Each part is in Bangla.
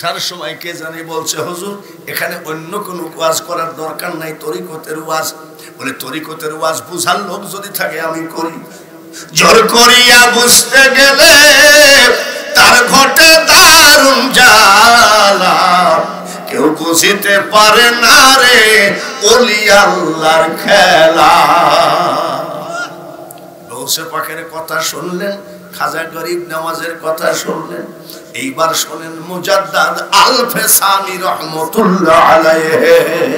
উঠার সময় কে জানি বলছে, হুজুর এখানে অন্য কোনো ওয়াজ করার দরকার নাই, তরিকতের ওয়াজ। বলে তরিকতের ওয়াজ বুঝার লোক যদি থাকে আমি করি। জোর করিয়া বুঝতে গেলে তার ঘটে দারুণ জ্বালা, কেউ বুঝিতে পারে না রে ওলি আল্লাহর খেলা। গৌসে পাকের কথা শুনলেন, খাজা গরিব নওয়াজের কথা শুনলেন, এইবার শোনেন মুজাদ্দাদ আল-ফেসানি রহমতুল্লাহ আলাইহি।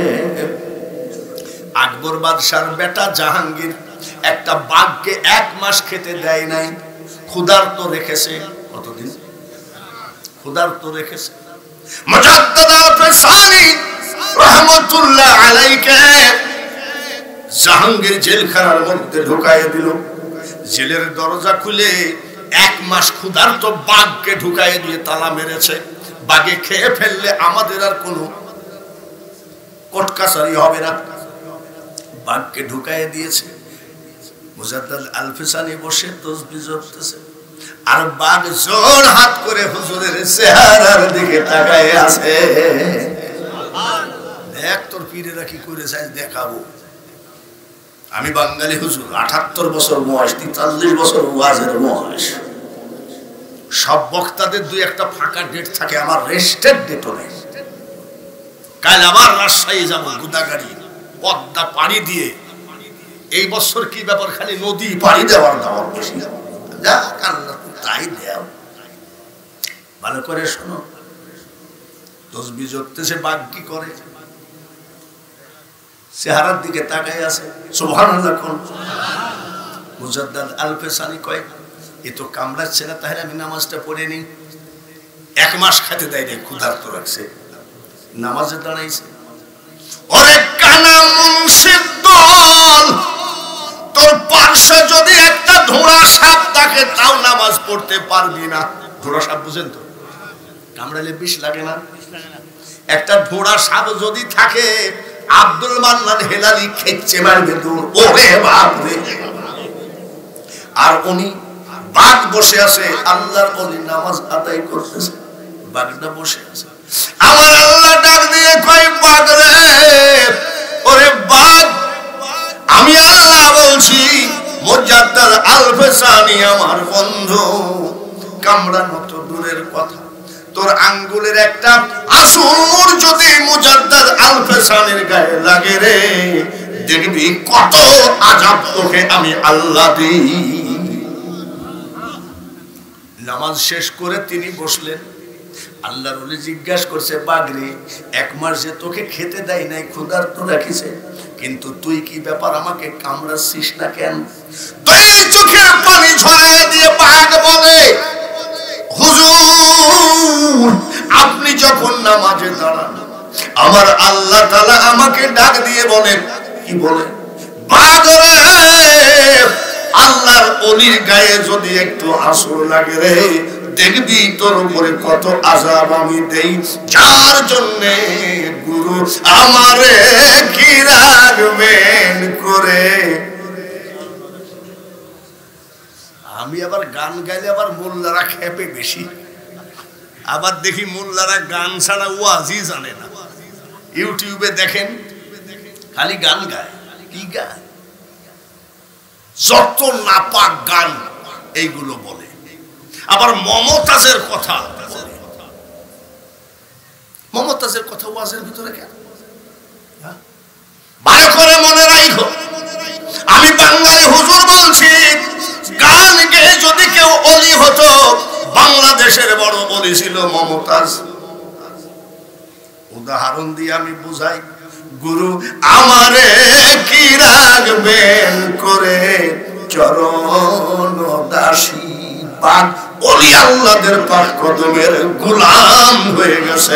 আকবর বাদশার বেটা জাহাঙ্গীর একটা বাঘকে 1 মাস খেতে দেয় নাই, ক্ষুধার্ত রেখেছে। কতদিন ক্ষুধার্ত রেখেছে? মুজাদ্দাদ আল-ফেসানি রহমতুল্লাহ আলাইহি জাহাঙ্গীর জেলখানার মধ্যে ঢুকাইয়া দিল। জেলের দরজা খুলে 1 মাস ক্ষুধার্ত বাঘকে ঢুকাইয়া দিয়ে তালা মেরেছে। বাঘে খেয়ে ফেললে আমাদের আর কোনো কোর্ট কাছারি হবে না। বাঘকে ঢুকাইয়া দিয়েছে। মুজাদ্দাদ আল-ফেসানি বসে তাসবিহ জপতেছে, আর বাঘ জোর হাত করে হুজুরের চেহারার দিকে তাকায় আছে। দেখ তোর পীরেরা কি করে চাই দেখাবো। আমি বাঙালি হুজুর, 78 বছর বয়স, 43 বছর ওয়াজের বয়স। সব বক্তাদের 2-1টা ফাঁকা ডেট থাকে, আমার রেস্টের ডেটও নেই। কাল আবার রাজশাহী যাবো, গুদাগাড়ি পদ্মা পাড়ি দিয়ে। এই বছর কি ব্যাপার, খালি নদী পাড়ি দেওয়ার দাওয়ার বেশি। যা আল্লাহ তাই দেও। ভালো করে শোনো, তাসবিহ জপতেছে, বাঘ কি করে? চেহারার দিকে তাকাই আছে। সুবহানাল্লাহ কোন? মুজাদ্দাদ আল-ফেসানি কয়, এ তো কামড়াচ্ছে না, তাহলে আমি নামাজটা পড়ে নিই। 1 মাস খেতে দেয় নাই, ক্ষুধার্ত রাখছে, নামাজে দাঁড়াইছে। ওরে কানা মুন্সির দল, তোর পার্শ্বে যদি একটা ধোঁড়া সাপ থাকে তাও নামাজ পড়তে পারবি না। ধোঁড়া সাপ বুঝেন তো, কামড়ালে বিষ লাগে না? একটা ধোঁড়া সাপ যদি থাকে, আব্দুল মান্নান হেলালি খেচ্ছে মারবে দূর। ওরে বাপ রে! আর উনি বাঘ বসে আছে, আল্লাহর ওলি নামাজ আদায় করতেছে, বাঘটা বসে আছে। আমার আল্লাহ ডাক দিয়ে কয়, বাঘ রে, ওরে বাঘ, আমি আল্লাহ বলছি, মুজাদ্দাদ আল-ফেসানি আমার বন্ধু, কামড়ানো তো দূরের কথা, তোর আঙ্গুলের একটা আসুর যদি মুজাদ্দাদ আল-ফেসানির গায়ে লাগে রে, দেখবি কত আযাব তোকে আমি আল্লাহ দিই। নামাজ শেষ করে তিনি বসলেন। আল্লাহর ওলি জিজ্ঞাসা করছে, বাগরে 1 মাস যে তোকে খেতে দেয় নাই, ক্ষুধার্ত রাখিছে, কিন্তু তুই কি ব্যাপার, আমাকে কামড়াচ্ছিস না কেন? তুই চোখের পানি ঝরায় দিয়ে বাঘ বলে, হুজুর আপনি যখন নামাজে দাঁড়ান, আমার আল্লাহ তাআলা আমাকে ডাক দিয়ে বলেন, কি বলে? বাঘ রে, আল্লাহর ওলির গায়ে যদি একটু আসর লাগে রে, দেখবি তোর উপরে কত আযাব আমি দেই, যার জন্যে গুরু আমারে কি রাখবেন করে। আমি আবার গান গাইলে আবার মোল্লারা খেপে বেশি, আবার দেখি মোল্লারা গান ছাড়া ওয়াজই জানে না। ইউটিউবে দেখেন খালি গান গায়, কি গায়, যত নাপাক গান এইগুলো বলে। আবার মমতাজের কথা বলে। মমতাজের কথা ওয়াজের ভিতরে কেন? ভালো করে মনে রাখো, আমি বাঙালি হুজুর বলছি, গান গেয়ে যদি কেউ অলি হতো, বাংলাদেশের বড় অলি ছিল মমতাজ। উদাহরণ দিয়ে আমি বুঝাই, গুরু আমারে কি রাখবেন করে, চরণ দাসী বাগ অলি আল্লাহদের পাক কদমের গোলাম হয়ে গেছে।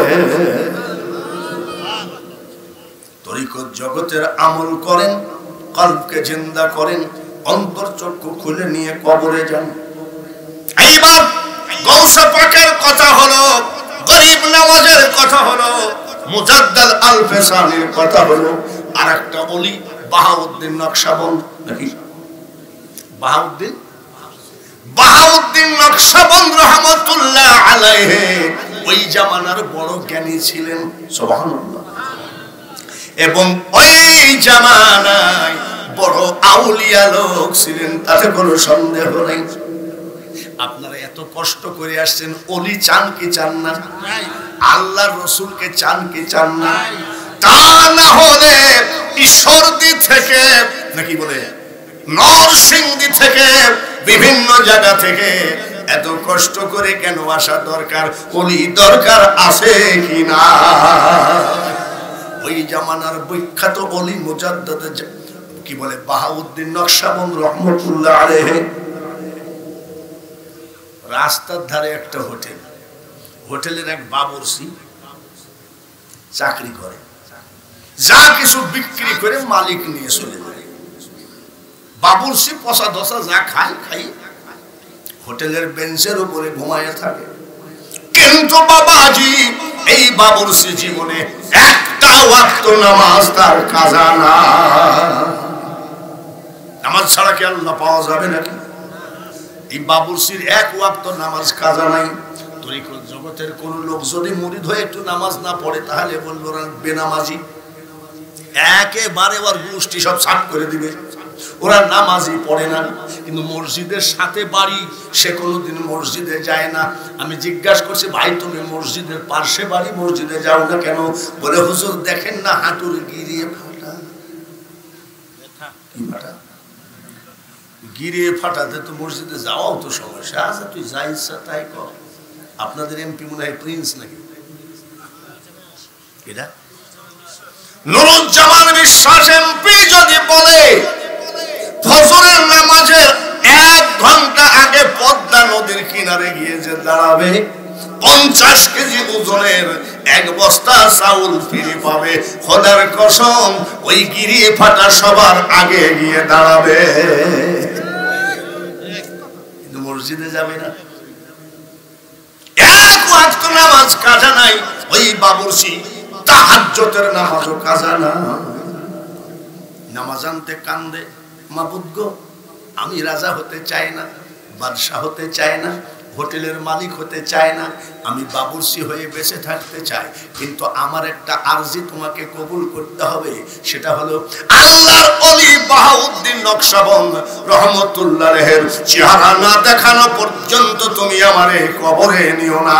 তরিকত জগতের আমল করেন, কলবকে জিন্দা করেন, অন্তর চক্ষু খুলে নিয়ে কবরে যান। এইবার গৌসে পাকের কথা হলো, গরিব নওয়াজের কথা হলো, মুজাদ্দাদ আল-ফেসানির কথা হলো, আর একটা বলি বাহাউদ্দিন নকশবন্দ, নাকি বাহাউদ্দিন বাহাউদ্দিন নকশবন্দ রহমতুল্লাহ আলাইহি ওই জামানার বড় জ্ঞানী ছিলেন, সুবহানাল্লাহ। এবং ওই জামানায় বড় আউলিয়া লোক ছিলেন, তাতে কোনো সন্দেহ নেই। আপনারা এত কষ্ট করে আসছেন, ওলি চান কি চান না? আল্লাহর রাসূলকে চান কি চান না? তা না হলে ঈশ্বরদী থেকে নাকি বলে নরসিংদী থেকে বিভিন্ন জায়গা থেকে এত কষ্ট করে কেন আসা দরকার? ওলি দরকার আছে কি না? ওই জামানার বিখ্যাত ওলি মুজাদ্দিদ কি বলে বাহাউদ্দিন নকশবন্দ রহমতুল্লাহ আলাইহি, রাস্তার ধারে একটা হোটেল, হোটেলের এক বাবুর্চি চাকরি করে, যা কিছু বিক্রি করে মালিক নিয়ে চলে যায়। বাবুর্চি পচা ধসা যা খায় খাই হোটেলের বেঞ্চের উপরে ঘুমায় থাকে। কিন্তু বাবাজি এই বাবুর্চি জীবনে একটা ওয়াক্ত নামাজ তার কাজা না। নামাজ ছাড়া কি আল্লাহ পাওয়া যাবে নাকি? এই বাবুর্চির এক ওয়াক্ত নামাজ কাজা নাই। তরিকত জগতের কোন লোক যদি মুরিদ হয়ে একটু নামাজ না পড়ে তাহলে বলবো বেনামাজি, একেবারে ওর গোষ্ঠী সব সাফ করে দিবে, ওরা নামাজই পড়ে না। কিন্তু মসজিদের সাথে বাড়ি, সে কোনোদিন মসজিদে যায় না। আমি জিজ্ঞাসা করছি, ভাই তুমি মসজিদের পাশে বাড়ি, মসজিদে যাও না কেন? বলে হুজুর দেখেন না হাঁটুর গিরিয়ে ফাটা। কি ফাটা? গিরিয়ে ফাটাতে তো মসজিদে যাওয়াও তো সমস্যা আছে। তুই যা ইচ্ছা তাই কর। আপনাদের এমপি মনে হয় প্রিন্স নাকি? এটা নুরুজ্জামান বিশ্বাস এমপি যদি বলে ফজরের নামাজের 1 ঘন্টা আগে পদ্মা নদীর কিনারে গিয়ে যে দাঁড়াবে, 50 কেজি ওজনের 1 বস্তা চাউল ফিরে পাবে, খোদার কসম ওই গিরিয়ে ফাটা সবার আগে গিয়ে দাঁড়াবে, কিন্তু মসজিদে যাবে না। এক ওয়াক্ত নামাজ কাজা নাই। ওই বাবুর্চি তাহাজ্জুদের নামাজও কাজা না। নামাজ আনতে কান্দে, মাবুদ গো আমি রাজা হতে চাই না, বাদশা হতে চাই না, হোটেলের মালিক হতে চাই না, আমি বাবুর্চি হয়ে বেঁচে থাকতে চাই। কিন্তু আমার একটা আরজি তোমাকে কবুল করতে হবে, সেটা হলো আল্লাহর ওলি বাহাউদ্দিন নকশবন্দ রহমতুল্লাহ আলাইহির চেহারা না দেখানো পর্যন্ত তুমি আমারে কবরে নিও না।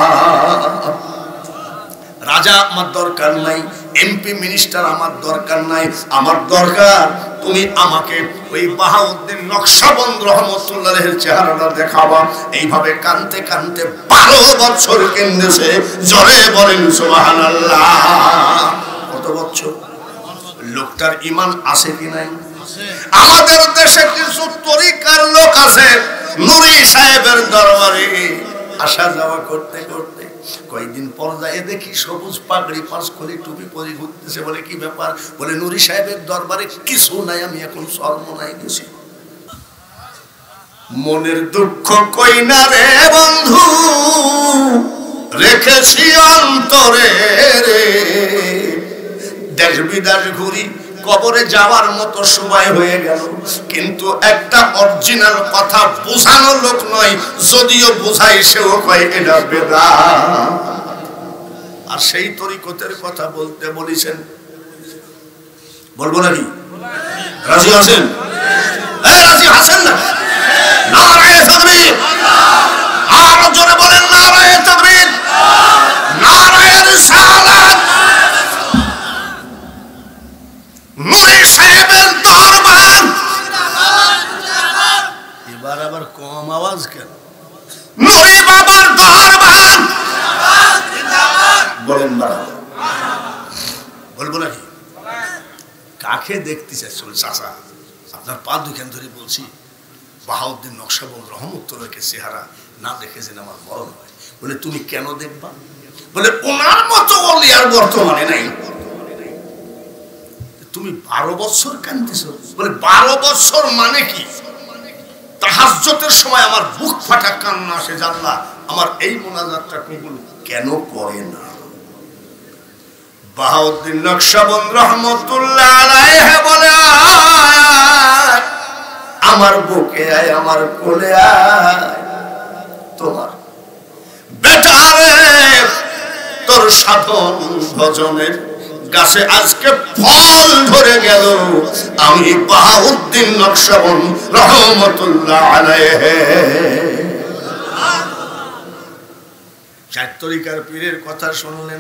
রাজা আমার দরকার নাই, এমপি মিনিস্টার আমার দরকার নাই, আমার দরকার তুমি আমাকে ওই বাহাউদ্দিন নকশবন্দ রহমতুল্লাহ আলাইহির চেহারাটা দেখাবা। এইভাবে কানতে কানতে 12 বছর কেন্দেছে। জোরে বলেন সুবহানাল্লাহ। কত বছর? লোকটার ঈমান আছে কি নাই? আমাদের দেশে কিছু তরিকার লোক আছে, নুরি সাহেবের দরবারে আসা যাওয়া করতে করতে কয়েকদিন পর যায় দেখি সবুজ পাগড়ি পাঁচ করে টুপি পরে ঘুরতেছে। বলে কি ব্যাপার? বলে নুরি সাহেবের দরবারে কিছু নাই, আমি এখন সর্বনায় গেছি। মনের দুঃখ কই না রে বন্ধু, রেখেছি অন্তরে রে। দেশ বিদেশ ঘুরি, কবরে যাওয়ার মতো সময় হয়ে গেল, কিন্তু একটা অরিজিনাল কথা বোঝানো লোক নয়, যদিও বোঝাই সেও কয় এটা বেদাত। আর সেই তরিকতের কথা বলতে বলেছেন, বলবো নাকি? রাজি আছেন? রাজি আছেন না? নারায়ে তাকবীর! আরো জোরে বলেন নারায়ে তাকবীর! নারায়ে রিসালাত! নুরি সাহেবের দরবার। এবার আবার কম আওয়াজ কেন? নুরি বাবার দরবার বলেন না, বলবো নাকি? কাকে দেখতে চাচ্ছেন চাচা? আপনার পা দুখান ধরে বলছি, বাহাউদ্দিন নকশবন্দ রহমতুল্লাহকে চেহারা না দেখে যেন আমার মরণ হয়। বলে তুমি কেন দেখবা? বলে ওনার মতো ওলি আর বর্তমানে নাই। তুমি 12 বছর কাঁদতেছো? বলে 12 বছর মানে কি? তাহাজ্জুদের সময় আমার বুক ফাটা কান্না আসে, আল্লাহ আমার এই মোনাজাতটা কবুল কেন করে না? বাহাউদ্দিন নকশবন্দ রহমতুল্লাহ আলাইহি বলে আমার বুকে আয়, আমার কোলে আয়। তোমার বেটারে তোর সাধন ভজনের গাছে আজকে ফল ধরে গেল। আমি বাহাউদ্দিন নকশবন্দ রহমতুল্লাহ আলাইহি। চার তরিকার পীরের কথা শুনলেন।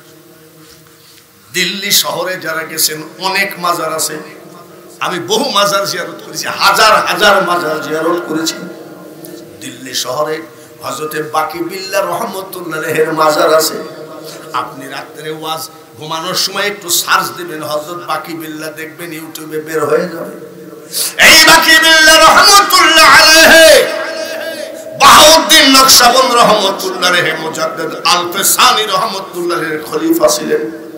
দিল্লি শহরে যারা গেছেন অনেক মাজার আছে, আমি বহু মাজার জিয়ারত করেছি, হাজার হাজার মাজার জিয়ারত করেছি। দিল্লি শহরে হযরতে বাকি বিল্লাহ রহমতুল্লাহের মাজার আছে। আপনি রাত্রে ওয়াজ ঘুমানোর সময় একটু সার্চ দিবেন হযরত বাকি বিল্লাহ, দেখবেন ইউটিউবে বের হয়ে যাবে। এই বাকি বিল্লাহ রহমতুল্লাহ আলাইহি বাহাউদ্দিন নকশবন্দ রহমতুল্লাহ আলাইহি মুজাদ্দিদ আল-ফিসানি রহমতুল্লাহের খলিফা ছিলেন।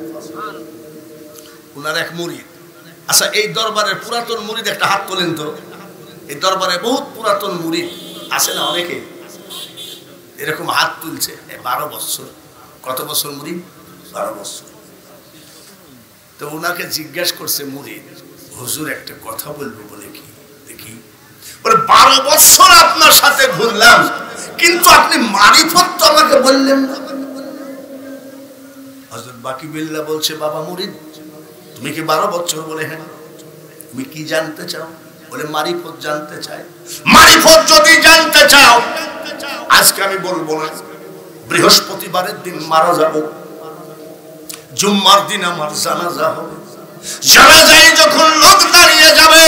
উনার এক মুরিদ। আচ্ছা, এই দরবারের পুরাতন মুরিদ একটা হাত তোলেন তো। এই দরবারে বহুত পুরাতন মুরিদ আছে না, অনেকে এরকম হাত তুলছে। 12 বছর। কত বছর মুরিদ? 12 বছর। তো উনাকে জিজ্ঞাসা করছে মুরিদ, হুজুর একটা কথা বলবো বলে কি? দেখি। বলে 12 বছর আপনার সাথে ঘুরলাম, কিন্তু আপনি মারিফত তো আমাকে বললেন না। হযরত বাকি বিল্লাহ বলছে, বাবা মুরিদ, তুমি কি 12 বছর? বলে হ্যাঁ। তুমি কি জানতে চাও? বলে মারিফত জানতে চাই। মারিফত যদি জানতে চাও আজকে আমি বলবো না। বৃহস্পতিবারের দিন মারা যাব, জুম্মার দিন আমার জানাজা হবে। জানাজায় যখন লোক দাঁড়িয়ে যাবে,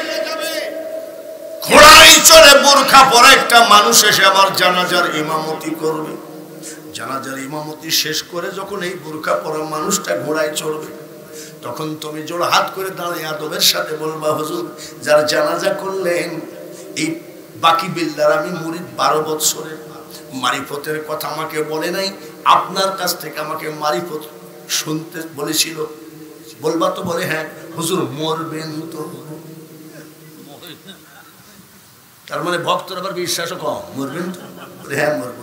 ঘোড়ায় চড়ে বোরখা পরা একটা মানুষ এসে আমার জানাজার ইমামতি করবে। জানাজার ইমামতি শেষ করে যখন এই বোরখা পরা মানুষটা ঘোড়ায় চড়বে, তখন তুমি জোড় হাত করে দাঁড়িয়ে আদবের সাথে বলবা, হুজুর যার জানাজা করলেন এই বাকি বিল্লাহর আমি মুরিদ 12 বছরের, মারিফতের কথা আমাকে বলে নাই, আপনার কাছ থেকে আমাকে মারিফত শুনতে বলেছিল। বলবা তো? বলে হ্যাঁ। হুজুর মরবেন তো? তার মানে ভক্তর আবার বিশ্বাসও কম। মরবেন তো? বলে হ্যাঁ মরবো।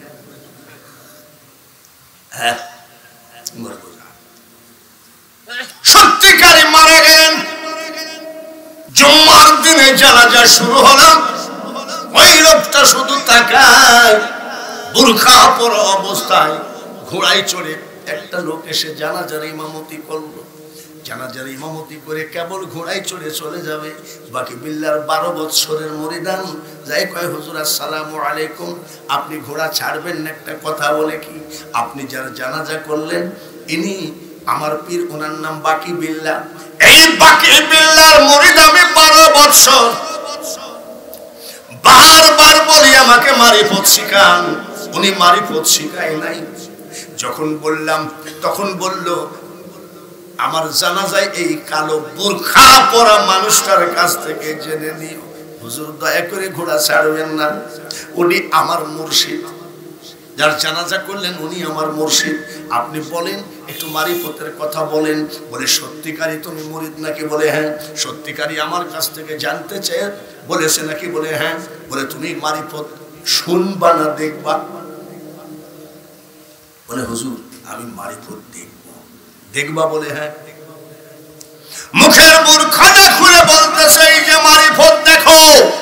হ্যাঁ মরবো। সত্যিকারে মারা গেলেন। জুম্মার দিনে জানাজা শুরু হলো। ওই লোকটা শুধু তাকায়, বুরখা পরা অবস্থায় ঘোড়ায় চড়ে একটা লোক এসে জানাজার ইমামতি করলো। জানাজার ইমামতি করে কেবল ঘোড়ায় চড়ে চলে যাবে। বাকি বিল্লাহর 12 বছরের মুরিদান যাই কয়, হুজুর আসসালামু আলাইকুম, আপনি ঘোড়া ছাড়বেন না, একটা কথা বলে কি, আপনি যার জানাজা করলেন ইনি আমার পীর, ওনার নাম বাকি বিল্লাহ। এই বাকি বিল্লাহর মুরিদ আমি 12 বছর। বারবার বলি আমাকে মারিফত শিখান, উনি মারিফত শিখায় নাই। যখন বললাম তখন বলল, আমার জানাজায় এই কালো বোরখা পরা মানুষটার কাছ থেকে জেনে নিও, হুজুর দয়া করে ঘোড়া ছাড়বেন না, উনি আমার মুর্শিদ। যার জানাজা করলেন উনি আমার মুর্শিদ। আপনি বলেন একটু মারিফতের কথা বলেন। বলে সত্যিকারই তুমি মুরিদ নাকি? বলে হ্যাঁ। সত্যিকারই আমার কাছ থেকে জানতে চেয়ে বলেছে নাকি? বলে হ্যাঁ। বলে তুমি মারিফত শুনবা না দেখবা? বলে হুজুর আমি মারিফত দেখবো। দেখবা? বলে হ্যাঁ। মুখের বুরখাটা খুলে বলতেছে, এই যে মারিফত দেখো,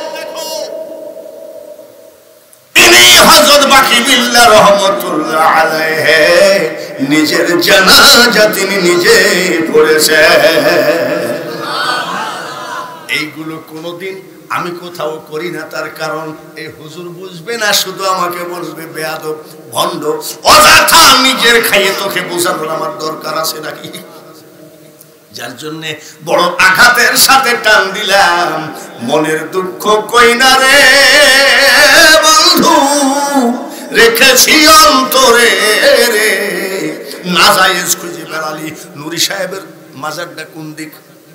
ইনি হযরত বাকি বিল্লাহ রহমতুল্লাহ আলাইহি নিজের জানাজা তিনি নিজে পড়েছেন। এইগুলো কোনোদিন আমি কোথাও করি না, তার কারণ এই হুজুর বুঝবে না, শুধু আমাকে বলবে বেয়াদব, ভণ্ড, অযথা নিজের খাইয়ে তোকে বোঝানোর আমার দরকার আছে নাকি? যার জন্যে বড় আঘাতের সাথে টান দিলাম, মনের দুঃখ কই না রে বন্ধু, রেখেছি অন্তরে রে, নাজায়েজ খুঁজে বেড়ালি। নুরি সাহেবের মাজারটা কোন দিক?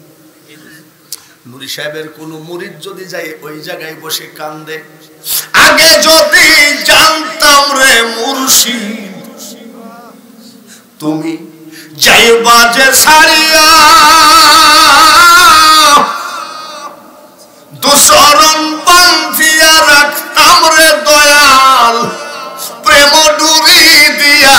নুরি সাহেবের কোন মুরিদ যদি যায় ওই জায়গায় বসে কান্দে, আগে যদি জানতাম রে মুর্শিদ তুমি যাইবা যে ছাড়িয়া, দুসরণ বান্ধিয়া রাখতাম রে দয়াল, প্রেম ডুরি দিয়া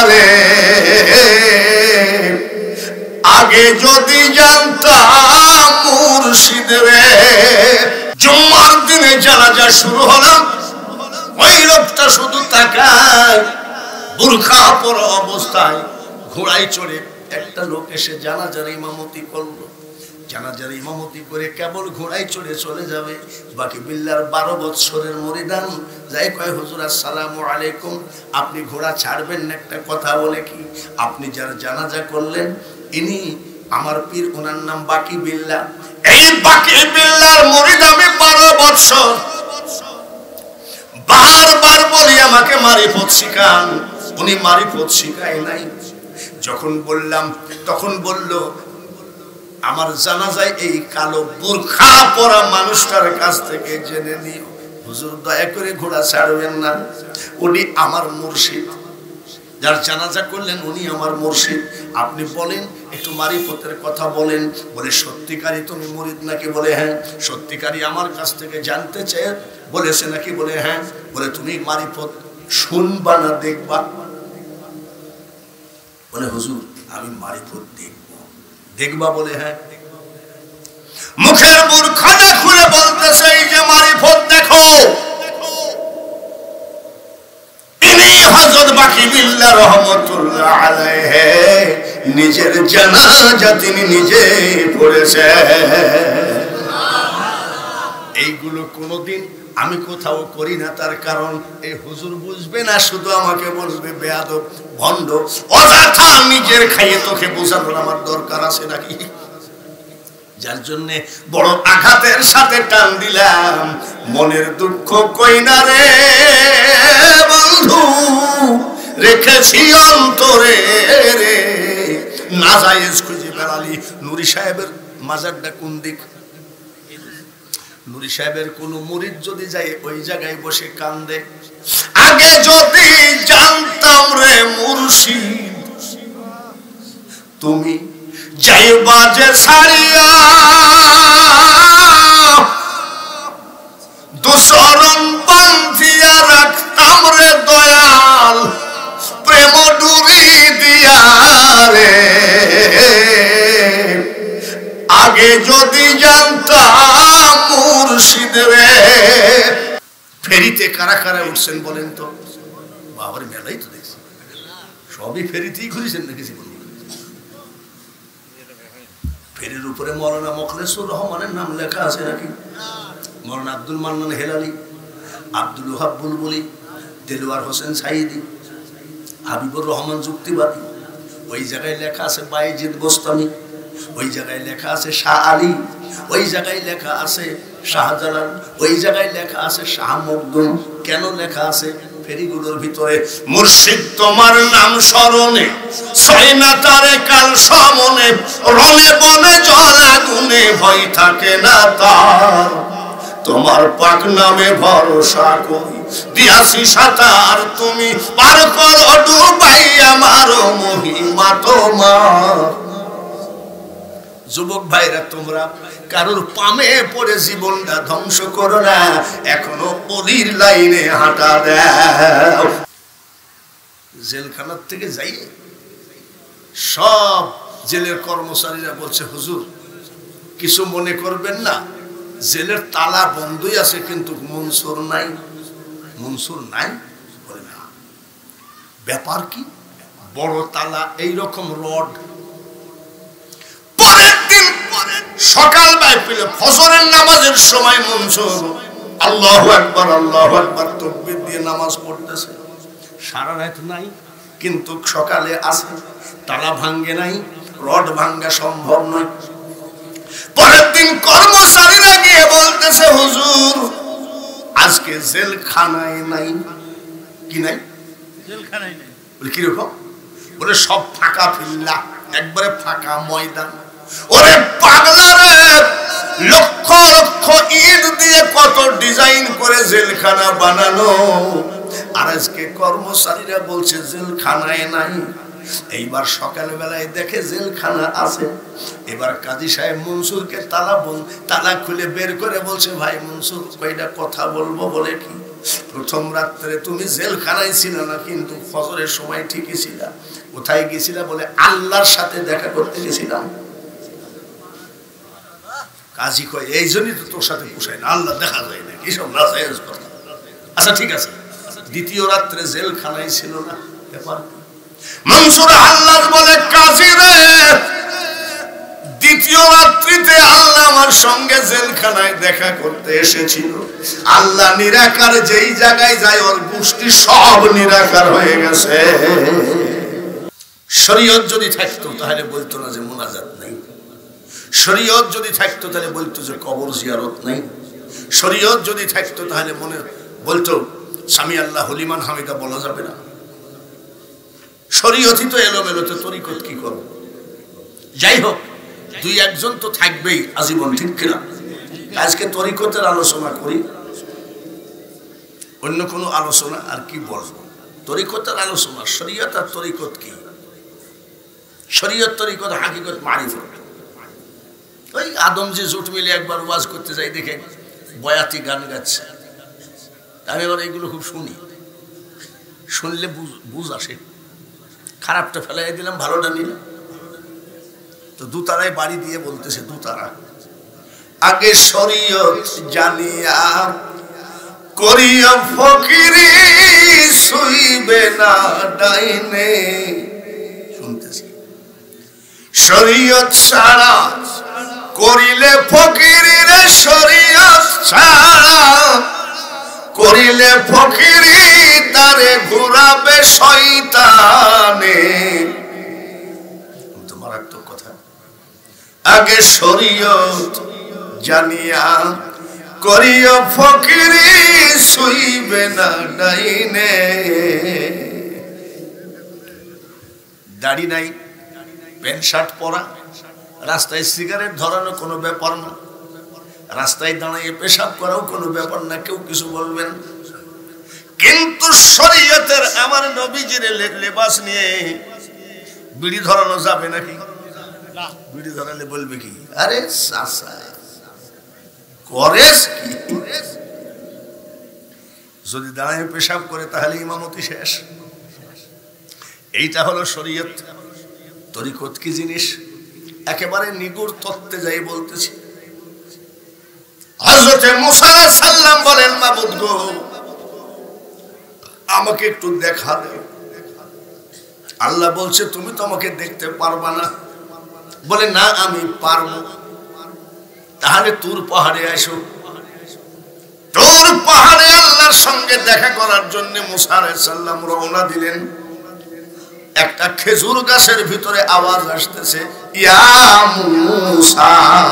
রে, আগে যদি জানতাম মুর্শিদ রে। জুম্মার দিনে জানাজা শুরু হলো, ওই লোকটা শুধু তাকায়, বুরখা পরা অবস্থায় ঘোড়ায় চড়ে একটা লোক এসে জানাজার ইমামতি করলো। জানাজার ইমামতি করে কেবল ঘোড়ায় চড়ে চলে যাবে, বাকি বিল্লার 12 বৎসরের মরিদান যাই কয়, হুজুর আসসালামু আলাইকুম, আপনি ঘোড়া ছাড়বেন না, একটা কথা বলে কি, আপনি যার জানাজা করলেন ইনি আমার পীর, ওনার নাম বাকি বিল্লাহ। এই বাকি বিল্লার মুরিদ আমি 12 বৎসর, বারবার বলি আমাকে মারিফত শিখান, উনি মারিফত শিখায় নাই। যখন বললাম তখন বলল, আমার জানাজায় এই কালো বুরখা পরা মানুষটার কাছ থেকে জেনে নিও, হুজুর দয়া করে ঘোড়া ছাড়বেন না, উনি আমার মুর্শিদ, যার জানাজা করলেন উনি আমার মুর্শিদ। আপনি বলেন একটু মারিফতের কথা বলেন। বলে সত্যিকারই তুমি মুরিদ নাকি? বলে হ্যাঁ। সত্যিকারই আমার কাছ থেকে জানতে চেয়ে বলেছে নাকি? বলে হ্যাঁ। বলে তুমি মারিফত শুনবা না দেখবা? বলে হুজুর আমি মারিফত দেখবা? বলে হ্যাঁ। মুখের বুরখাটা খুলে বলতেছে এই যে মারিফত দেখো, ইনি হযরত বাকি বিল্লাহ রাহমাতুল্লাহ আলাইহি, নিজের জানাজা তিনি নিজে পড়েছেন। এইগুলো কোনোদিন আমি কোথাও করি না, তার কারণ এই হুজুর বুঝবে না, শুধু আমাকে বলবে বেয়াদব, ভণ্ড, অযথা নিজের খাইয়ে তোকে বোঝানোর আমার দরকার আছে নাকি? যার জন্য বড় আঘাতের সাথে টান দিলাম, মনের দুঃখ কই না রে বন্ধু, রেখেছি অন্তরে রে, নাজায়েজ খুঁজে বেড়ালি। নুরি সাহেবের মাজারটা কোন দিক? নুরি সাহেবের কোন মুরিদ যদি যায় ওই জায়গায় বসে কান্দে, আগে যদি জানতাম রে মুর্শিদ তুমি যাইবা যে ছাড়িয়া, দুসরণ বান্ধিয়া রাখতাম রে দয়াল, প্রেম ডুরি দিয়া রে, আগে যদি জানতাম মুর্শিদ রে। ফেরিতে কারা কারা উঠছেন বলেন তো? বাবার মেলাই তো দেখছি, সবই ফেরিতেই ঘুরেছেন নাকি? ফেরির উপরে মৌলানা মুখলেসুর রহমানের নাম লেখা আছে নাকি? মৌলানা আব্দুল মান্নান হেলালি, আব্দুল ওহাব বুলবুলি, দেলোয়ার হোসেন সাইদি, হাবিবুর রহমান যুক্তিবাদী, ওই জায়গায় লেখা আছে বাইজিদ বোস্তামি, ওই জায়গায় লেখা আছে শাহ আলী, ওই জায়গায় লেখা আছে শাহজালাল, ওই জায়গায় লেখা আছে শাহ মখদুম। কেন লেখা আছে? ফেরিগুলোর ভিতরে মুর্শিদ তোমার নাম স্মরণে, ছয় না তারে কাল সমনে, রণে বনে জল আগুনে ভয় থাকে না তার, তোমার পাক নামে ভরসা করি দিয়াছি সাঁতার, তুমি পার করো ডুবাই আমার মহিমা তোমার। যুবক ভাইরা, তোমরা কারোর পামে পড়ে জীবনটা ধ্বংস করো না, এখনো অলির লাইনে হাঁটা দাও। জেলখানার থেকে যাই সব জেলের কর্মচারীরা বলছে, হুজুর কিছু মনে করবেন না, জেলের তালা বন্ধই আছে কিন্তু মনসুর নাই। মনসুর নাই? বলে না। ব্যাপার কি? বড় তালা, এইরকম রড। পরের দিন সকাল বেলা ফজরের নামাজের সময় মনসুর আল্লাহু আকবার আল্লাহু আকবার তাকবীর দিয়ে নামাজ পড়তেছে। সারা রাত নাই, কিন্তু সকালে আসে, তালা ভাঙ্গে নাই, রড ভাঙ্গা সম্ভব নয়। পরের দিন কর্মচারীরা গিয়ে বলতেছে, হুজুর আজকে জেলখানায় নাই। কি নাই? জেলখানায় নাই। বলে কিরকম? বলে সব ফাঁকা ফিল্লা, একবারে ফাঁকা ময়দান। ওরে পাগলা রে, লক্ষ লক্ষ ইট দিয়ে কত ডিজাইন করে জেলখানা বানানো, আর আজকে কর্মচারীরা বলছে জেলখানায় নাই। এইবার সকাল বেলায় দেখে জেলখানা আছে। এবার কাজী সাহেব মনসুরকে তালা খুলে বের করে বলছে, ভাই মনসুর কয়টা কথা বলবো। বলে কি? প্রথম রাত্রে তুমি জেলখানায় ছিল না, কিন্তু ফজরের সময় ঠিকই ছিল। কোথায় গেছিলা? বলে আল্লাহর সাথে দেখা করতে গেছিলাম। কাজী কয় এই জন্যই তো তোর সাথে পোষায় না, আল্লাহ দেখা যায় না, কি সব নাজায়েজ কথা। আচ্ছা ঠিক আছে, দ্বিতীয় রাত্রে জেলখানায় ছিল না ব্যাপার। মনসুর হাল্লাজ বলে কাজী রে, দ্বিতীয় রাত্রিতে আল্লাহ আমার সঙ্গে জেলখানায় দেখা করতে এসেছিল। আল্লাহ নিরাকার, যেই জায়গায় যায় ওর গোষ্ঠী সব নিরাকার হয়ে গেছে। শরীয়ত যদি থাকতো তাহলে বলতো না যে মুনাজাত নাই, শরীয়ত যদি থাকতো তাহলে বলতো যে কবর জিয়ারত নাই, শরীয়ত যদি থাকতো তাহলে মনে বলতো সামি আল্লাহ লিমান হামিদা বলা যাবে না। শরীয়তই তো এলোমেলো, তো তরিকত কি করব? যাই হোক, দুই একজন তো থাকবেই আজীবন, ঠিক কিনা? আজকে তরিকতের আলোচনা করি, অন্য কোনো আলোচনা আর কি বলবো? তরিকতের আলোচনা, শরীয়ত আর তরিকত কি? শরীয়ত তরিকত হাকিকত মারিফত। ওই আদমজি জোট মিলে একবার ওয়াজ করতে যাই, দেখে বয়াতি গান গাচ্ছে। আমি এবার এগুলো খুব শুনি, শুনলে বুঝ আসে। খারাপটা ফেলাই দিলাম, ভালোটা নিলাম। তো দুতারায় বাড়ি দিয়ে বলতেছে, দুতারা আগে শরীয়ত জানিয়া করিয়া ফকিরি শুইবে না ডাইনে। শুনতেছি শরীয়ত ছাড়া করিলে ফকিরি রে, শরীয়ত ছাড়া করিলে ফকিরি তারে ঘুরাবে শয়তানে। তো মারাত্মক কথা। আগে শরীয়ত জানিয়া করিয়া ফকিরি শুইবে না ডাইনে। দাড়ি নাই, প্যান্ট শার্ট পরা, রাস্তায় সিগারেট ধরানো কোনো ব্যাপার না, রাস্তায় দাঁড়িয়ে পেশাব করাও কোনো ব্যাপার না, কেউ কিছু বলবেন। কিন্তু শরীয়তের আমার নবীজির লেবাস নিয়ে বিড়ি ধরানো যাবে নাকি? বিড়ি ধরালে বলবে কি, আরে চাচা করেস কি? যদি দাঁড়িয়ে পেশাব করে তাহলে ইমামতি শেষ। এইটা হলো শরীয়ত। তরিকত কি জিনিস একেবারে নিগুড় তত্ত্বে যাই বলতেছি। হযরতে মুসা আলাইহিস সালাম বলেন, মাবুদ গো আমাকে একটু দেখা দাও। আল্লাহ বলছে তুমি তো আমাকে দেখতে পারবা না। বলে না আমি পারবো। তাহলে তুর পাহাড়ে আসো। তুর পাহাড়ে আল্লাহর সঙ্গে দেখা করার জন্য মুসা আলাইহিস সালাম রওনা দিলেন। একটা খেজুর গাছের ভিতরে আওয়াজ আসতেছে, ইয়া মুসা।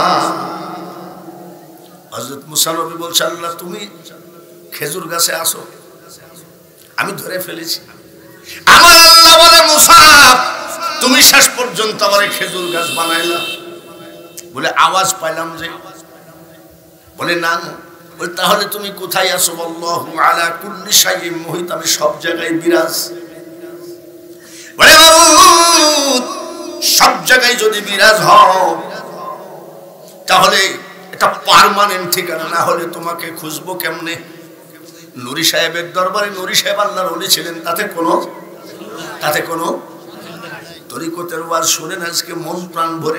হযরত মুসা নবী বলছে, আল্লাহ তুমি খেজুর গাছে আসো, আমি ধরে ফেলেছি। আমার আল্লাহ বলে, মুসা তুমি শেষ পর্যন্ত আমারে খেজুর গাছ বানাইলা। বলে আওয়াজ পাইলাম যে। বলে না। বলে তাহলে তুমি কোথায় আছো? আল্লাহু আলা কুল্লি শাইইন মুহিত, আমি সব জায়গায় বিরাজ। বলে মাবুদ সব জায়গায় যদি বিরাজ হও তাহলে এটা পার্মানেন্ট ঠিকানা, না হলে তোমাকে খুঁজবো কেমনে? নুরি সাহেবের দরবারে নুরি সাহেব আল্লাহর ওলি ছিলেন, তাতে কোনো তরিকতের ওয়াজ শুনেন আজকে মন প্রাণ ভরে।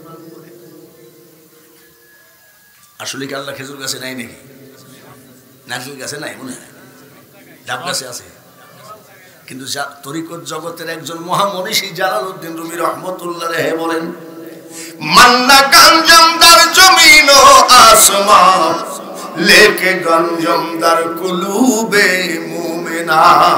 আসলে কি আল্লাহ খেজুর গাছে নাই নাকি? নারকেল গাছে নাই মনে হয়, ডাব গাছে আছে। কিন্তু তরিকত জগতের একজন মহামনীষী জালালউদ্দিন রুমি রহমতুল্লাহ আলাইহি বলেন, মান্না গঞ্জমদার জমিন ও আসমান লেকে গঞ্জমদার কুলুবে মুমিনা।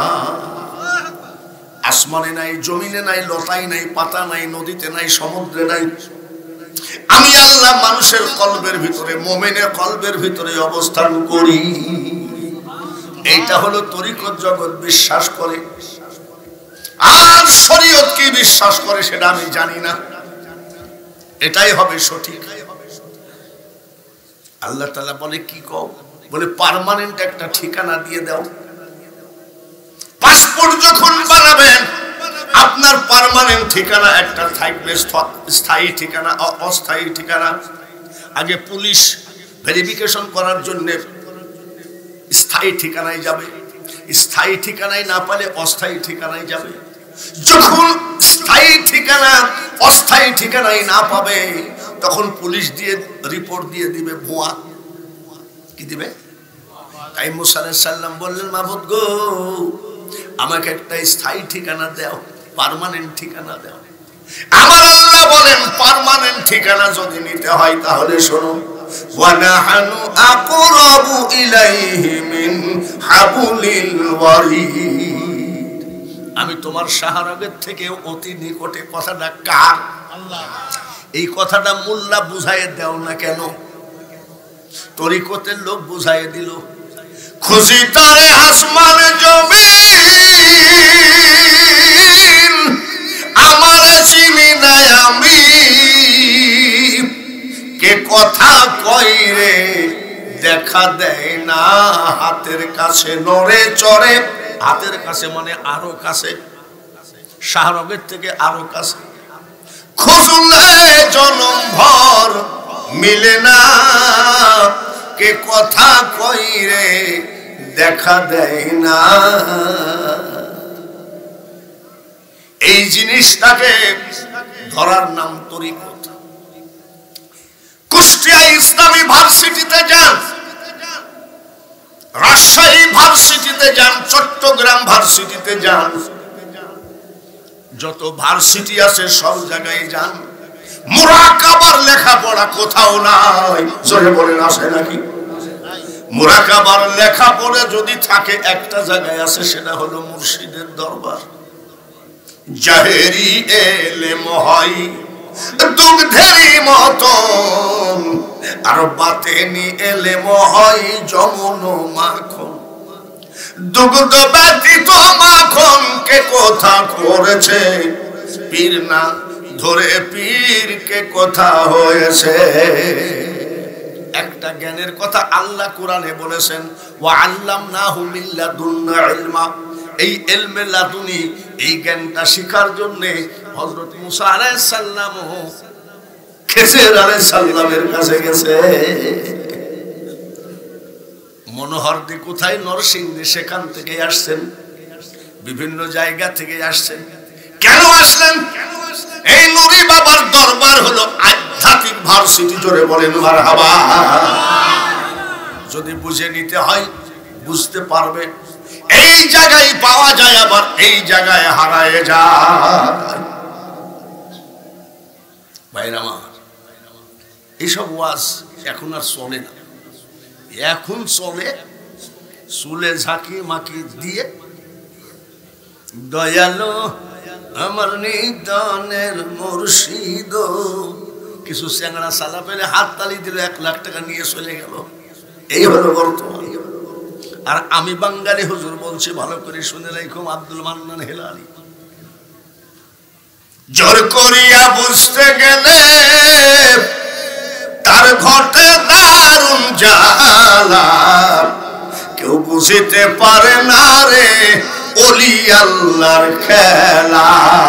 আসমানে নাই, জমিনে নাই, লতায় নাই, পাতা নাই, নদীতে নাই, সমুদ্রে নাই, আমি আল্লাহ মানুষের কলবের ভিতরে, মুমিনের কলবের ভিতরে অবস্থান করি। এইটা হলো তরিকত জগৎ বিশ্বাস করে। আর শরীয়ত কি বিশ্বাস করে সেটা আমি জানি না। এটাই হবে সঠিক। আল্লাহ তাআলা বলে কি কও? বলে পার্মানেন্ট একটা ঠিকানা দিয়ে দাও। পাসপোর্ট যখন বানাবেন আপনার পার্মানেন্ট ঠিকানা একটা থাকবে, স্থায়ী ঠিকানা, অস্থায়ী ঠিকানা। আগে পুলিশ ভেরিফিকেশন করার জন্য স্থায়ী ঠিকানায় যাবে, স্থায়ী ঠিকানায় না পেলে অস্থায়ী ঠিকানায় যাবে। যখন স্থায়ী ঠিকানা অস্থায়ী ঠিকানায় না পাবে তখন পুলিশ দিয়ে রিপোর্ট দিয়ে দিবে ভুয়া। কি দিবে? তাই মুসা আলাইহিস সালাম বললেন, মাবুদ গো, আমাকে একটা স্থায়ী ঠিকানা দাও, পার্মানেন্ট ঠিকানা দাও। আমার আল্লাহ বলেন, পার্মানেন্ট ঠিকানা যদি নিতে হয় তাহলে শোনো, ওয়া নাহানু আকরাবু ইলাইহি মিন হাবলিল ওয়ারিদ। আমি তোমার শাহরাগের থেকে অতি নিকটে। কথাটা কার? আল্লাহ। এই কথাটা মোল্লা বুঝাইয়ে দাও না কেন? তরিকতের লোক বুঝাইয়ে দিল। খুশি তারে আসমান জমিন, আমার চিনি নাই আমি, কে কথা কই রে দেখা দেয় না হাতের কাছে, নড়ে চড়ে। হাতের কাছে মানে আরো কাছে, শাহরগের থেকে আরো কাছে। খুঁজলে জনম ভর মিলে না, কে কথা কই রে দেখা দেয় না। এই জিনিসটাকে ধরার নাম তরিকত। কুষ্টিয়া ইসলামী ভার্সিটিতে যান, রাজশাহী ভার্সিটিতে যান, চট্টগ্রাম ভার্সিটিতে যান, যত ভার্সিটি আছে সব জায়গায় যান, মুরাকাবার লেখাপড়া কোথাও নাই। জোরে বলেন, আসে নাকি? মুরাকাবার লেখাপড়া যদি থাকে একটা জায়গায় আছে, সেটা হলো মুর্শিদের দরবার। জাহেরি এলেম হয় দুগ্ধেরই মতন, আর বাতেনি এলেম হয় যমন মাখন। দুগ্ধ ব্যতীত মাখন কে কথা করেছে, পীর না ধরে পীর কে কথা হয়েছে। একটা জ্ঞানের কথা আল্লাহ কোরআনে বলেছেন, ওয়া আল্লামনাহু মিন লাদুন্না ইলমা। এই ইলমে লাদুনি, এই জ্ঞানটা শিখার জন্য হযরত মুসা আলাইহিস সালাম খেজর আলাইহিস সালামের কাছে গেছে। মনোহরদি কোথায়? নরসিংদী, সেখান থেকে আসছেন, বিভিন্ন জায়গা থেকে আসছেন। কেন আসলেন? এই নুরি বাবার দরবার হলো আধ্যাত্মিক ভার্সিটি। জোরে বলেন মারহাবা। যদি বুঝে নিতে হয় বুঝতে পারবে। এই জায়গায় পাওয়া যায়, আবার এই জায়গায় হারায় যায়। ভাইরা আমার, এইসব ওয়াজ এখন আর চলে না। এখন চলে চুলে ঝাঁকি মাকি দিয়ে, দয়ালো আমার নিদানের মুর্শিদ। কিছু চ্যাংড়া সালা পেলে হাত তালি দিল, 1 লাখ টাকা নিয়ে চলে গেল। এই হলো বর্তমান। আর আমি বাঙালি হুজুর বলছি, ভালো করে শুনে রাখো, আব্দুল মান্নান হেলালি। জোর করিয়া বুঝতে গেলে তার ঘটে দারুণ জ্বালা, কেউ বুঝিতে পারে না রে ওলি আল্লাহর খেলা।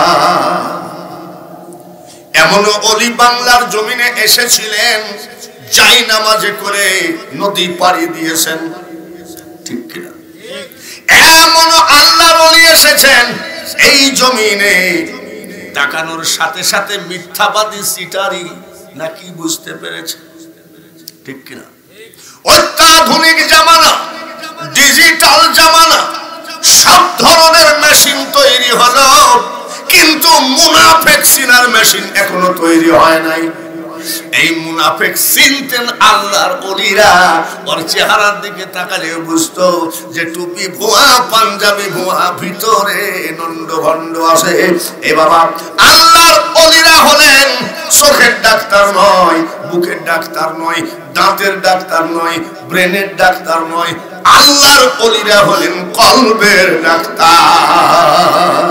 এমন ওলি বাংলার জমিনে এসেছিলেন, যাই নামাজে করে নদী পাড়ি দিয়েছেন, ঠিক কিনা? এমন আল্লাহর ওলি এসেছেন এই জমিনে, তাকানোর সাথে সাথে মিথ্যাবাদী সিটারি নাকি বুঝতে পেরেছে, ঠিক কিনা? অত্যাধুনিক জামানা, ডিজিটাল জামানা, সব ধরনের মেশিন তৈরি হলো, কিন্তু মুনাফেক চিনার মেশিন এখনো তৈরি হয় নাই। এই মুনাফেক চিনতেন আল্লাহর ওলিরা। ওর চেহারার দিকে তাকালে বুঝতো যে টুপি ভুয়া, পাঞ্জাবি ভুয়া, ভিতরে নন্ড ভণ্ড আছে। এ বাবা, আল্লাহর ওলিরা হলেন চোখের ডাক্তার নয়, বুকের ডাক্তার নয়, দাঁতের ডাক্তার নয়, ব্রেনের ডাক্তার নয়। আল্লাহর ওলিরা হলেন কলবের ডাক্তার।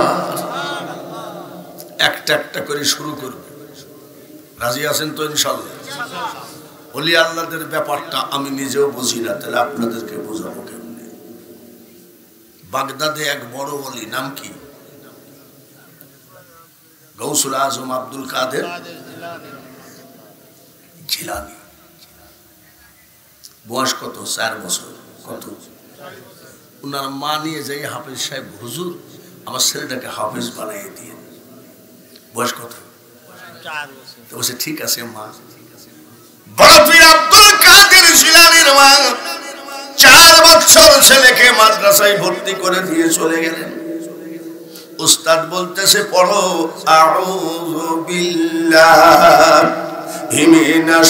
একটা একটা করে শুরু করব। রাজি আছেন তো ইনশাআল্লাহ? ওলি আল্লাহদের ব্যাপারটা আমি নিজেও বুঝি না, তাহলে আপনাদেরকে বোঝাবো কেমনে? বাগদাদে এক বড় ওলি, নাম কি? গৌসুল আজম আব্দুল কাদের জিলানী। বয়স কত? 4 বছর। কত? ওনার মা নিয়ে যাই হাফেজ সাহেব, হুজুর আমার ছেলেটাকে হাফেজ বানিয়ে দিয়ে। বয়স কত? তো বলছে ঠিক আছে মা। বড় পীর আব্দুল কাদের জিলানীর মা 4 বছর ছেলেকে মাদ্রাসায় ভর্তি করে দিয়ে চলে গেলেন। উস্তাদ বলতেছে পড়ো আউযু বিল্লাহি মিনাশ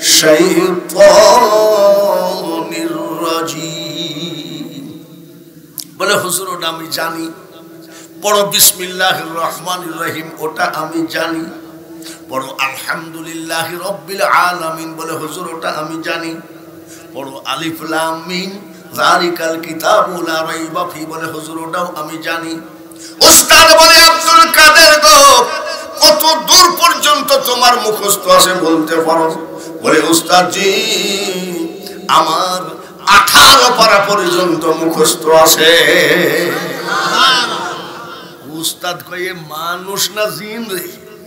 শাইতানির রাজিম। বলে হুজুর ওটা আমি জানি। পড়ো বিসমিল্লাহির রহমানির রহিম, ওটা আমি জানি। পড়ো আলহামদুলিল্লাহি রাব্বিল আলামিন, বলে হুজুর ওটা আমি জানি। পড়ো আলিফ লাম মিম যালিকাল কিতাবু লা রাইবা ফি, বলে হুজুর ওটাও আমি জানি। উস্তাদ বলে আব্দুল কাদের গো কত দূর পর্যন্ত তোমার মুখস্থ আছে বলতে পারো? বলে উস্তাদ জি আমার 18 পারা পর্যন্ত মুখস্থ আছে। উস্তাদ কয়ে মানুষ না জিন রে?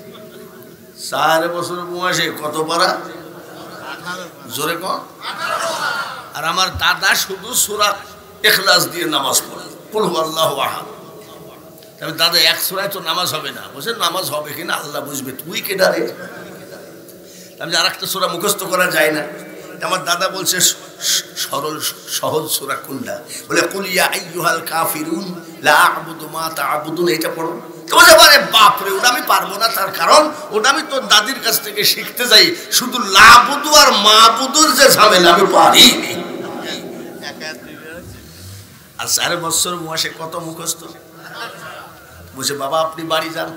4 বছর বয়সে কত পারা? জোরে কর। আর আমার দাদা শুধু সূরা ইখলাস দিয়ে নামাজ পড়ে, কুল হুয়াল্লাহু আহাদ। তবে দাদা 1 সূরায় তো নামাজ হবে না। বলছে নামাজ হবে কিনা আল্লাহ বুঝবে, তুই কে ডারে? আমি আরেকটা সূরা মুখস্থ করা যায় না। আমার দাদা বলছে সরল সহজ সূরা কোনটা? বলে কুল ইয়া আইয়ুহাল কাফিরুন লা আ'বুদু মা তা'বুদুন, এটা পড়ো। তো বলে আরে বাপ রে, ওটা আমি পারবো না। তার কারণ ওটা আমি তোর দাদির কাছ থেকে শিখতে যাই, শুধু লাবুদু আর মাবুদুর যে ঝামেলা আমি পারিনি। আর 4 বছর বয়সে কত মুখস্থ। বলছে বাবা আপনি বাড়ি যান।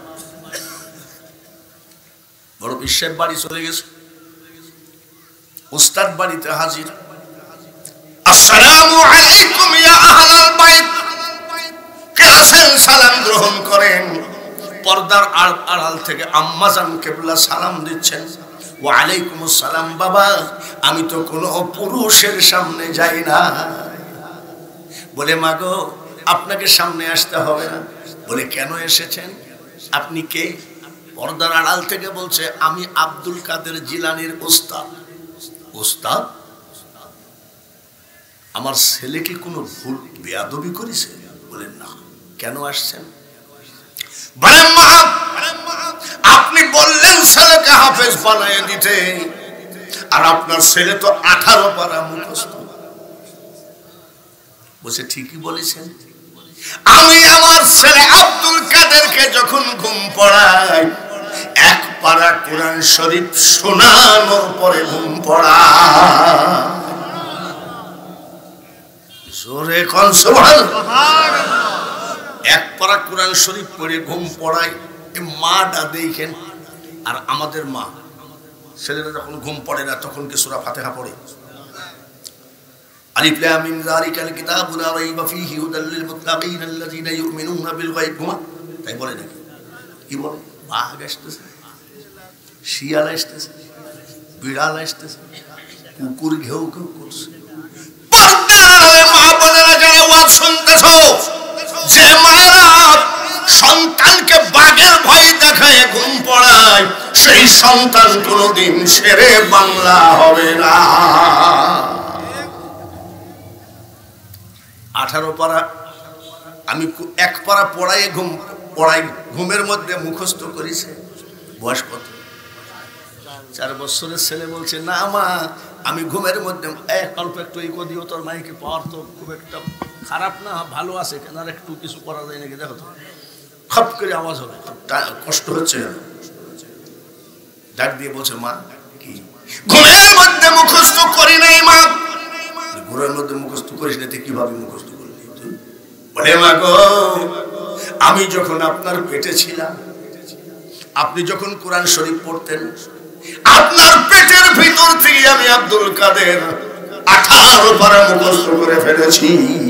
বড় বিশ্বের বাড়ি চলে গেছে। উস্তাদ বাড়িতে হাজির। আসসালামু আলাইকুম ইয়া আহলাল বাইত। কে আছেন সালাম গ্রহণ করেন। পর্দার আড়াল থেকে আম্মাজান কিবলা সালাম দিচ্ছেন। ওয়া আলাইকুমুস সালাম। বাবা আমি তো কোনো পুরুষের সামনে যাই না। বলে মা গো আপনাকে সামনে আসতে হবে না। বলে কেন এসেছেন? আপনি কে? পর্দার আড়াল থেকে বলছে আমি আব্দুল কাদের জিলানীর উস্তাদ। উস্তাদ আমার ছেলে কি কোনো ভুল বেয়াদবি করেছে? বলে না। কেন আসছেন? বলেন মা আপনি বললেন ছেলেকে হাফেজ বানায় দিতে, আর আপনার ছেলে তো 18 পারা মুখস্থ। বলছে ঠিকই বলেছেন। আমি আমার ছেলে আব্দুল কাদেরকে যখন ঘুম পড়াই 1 পারা কোরআন শরীফ শোনানোর পরে ঘুম পড়াই। জোরে কোন সুবহানাল্লাহ। 1 পারা কোরআন শরীফ পড়ে ঘুম পড়াই। এই মাটা দেখেন। আর আমাদের মা ছেলেরা যখন ঘুম পড়ে না তখন কি সূরা ফাতিহা পড়ে? আলিফ লাম মিম যালিকাল কিতাবু লা রাইবা ফীহি হুদাল লিল মুত্তাকিন আল্লাযীনা ইউমিনুনা বিল গায়ব। তাই বলে নাকি? কি বলে? বাঘ আসতেছে, শিয়াল আসতেছে, বিড়াল আসতেছে, কুকুর ঘেউ ঘেউ করছে। মা বোনেরা যারা ওয়াজ শুনতেছো, যে মায়েরা সন্তানকে বাঘের ভয় দেখায় ঘুম পড়ায়, সেই সন্তান কোনোদিন শেরে বাংলা হবে না। 18 পারা আমি 1 পারা পড়াই ঘুমের মধ্যে মুখস্থ করেছে। বয়স কত? 4 বছরের ছেলে বলছে না মা আমি ঘুমের মধ্যে অল্প একটু এই কদিও তোর মাইকে পাওয়ার তো খুব একটা খারাপ না, ভালো আছে কেন, আর একটু কিছু করা যায় নাকি দেখো তো। খপ করে আওয়াজ হবে, কষ্ট হচ্ছে। ডাক দিয়ে বলছে মা কি ঘুমের মধ্যে মুখস্থ করি নাই মা। ঘুমের মধ্যে মুখস্থ করিস না, কিভাবে মুখস্থ করলি? বলে মা গো আমি যখন আপনার পেটে ছিলাম, আপনি যখন কোরআন শরীফ পড়তেন, আপনার পেটের ভিতর থেকে আমি আব্দুল কাদের 18 পারা মুখস্থ করে ফেলেছি।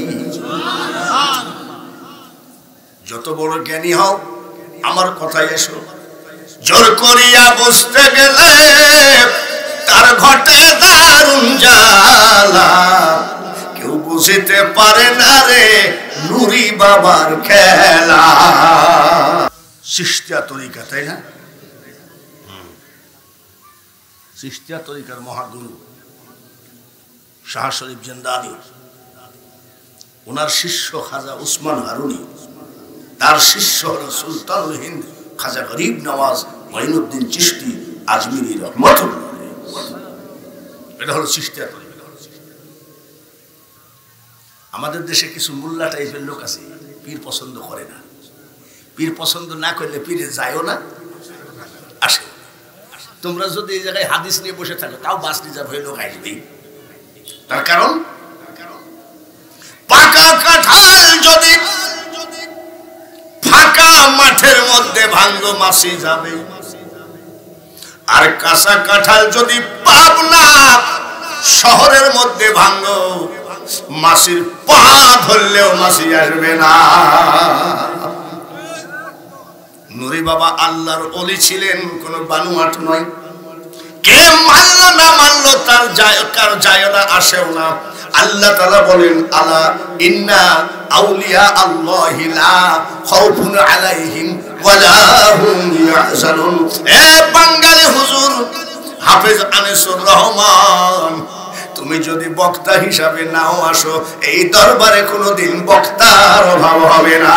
যত বড় জ্ঞানী হও আমার কথায় এসো। জোর করিয়া বসতে গেলে তার ঘটে দারুণ জ্বালা, কেউ বুঝিতে পারে না রে নুরি বাবার খেলা। চিশতিয়া তরিকা, তাই না? চিশতিয়া তরিকার মহাগুরু শাহ শরীফ জিন্দানি, ওনার শিষ্য খাজা উসমান হারুনি, তার শিষ্য হল সুলতানুল হিন্দ খাজা গরিব নওয়াজ মঈনুদ্দিন চিশতি আজমিরি রহমাতুল্লাহ আলাইহি। এটা হলো চিশতিয়া তরিকা। আমাদের দেশে কিছু মোল্লা টাইপের লোক আছে, পীর পছন্দ করে না। পীর পছন্দ না করলে পীরে যায়ও না, আসে। তোমরা যদি এই জায়গায় হাদিস নিয়ে বসে থাকো, তাও বাস রিজার্ভ হয়ে লোক আসবেই। তার কারণ পাকা কাঁঠাল যদি ফাঁকা মাঠের মধ্যে ভাঙলো মাছি যাবে, আর কাঁচা কাঁঠাল যদি পাবনা শহরের মধ্যে ভাঙলো, মাছির পা ধরলেও মাছি আসবে না। নুরি বাবা আল্লাহর ওলি ছিলেন, কোন বানুয়াট নয়। কে মানলো না মানলো তার যায় না, আসেও না। আল্লাহ তাআলা বলেন, আলা ইন্না আউলিয়া আল্লাহি লা খাউফুন আলাইহিম ওয়ালা হুম ইয়াহজানুন। এ বাঙালি হুজুর হাফেজ আনিসুর রহমান, তুমি যদি বক্তা হিসাবে নাও আসো, এই দরবারে কোনোদিন বক্তার অভাব হবে না।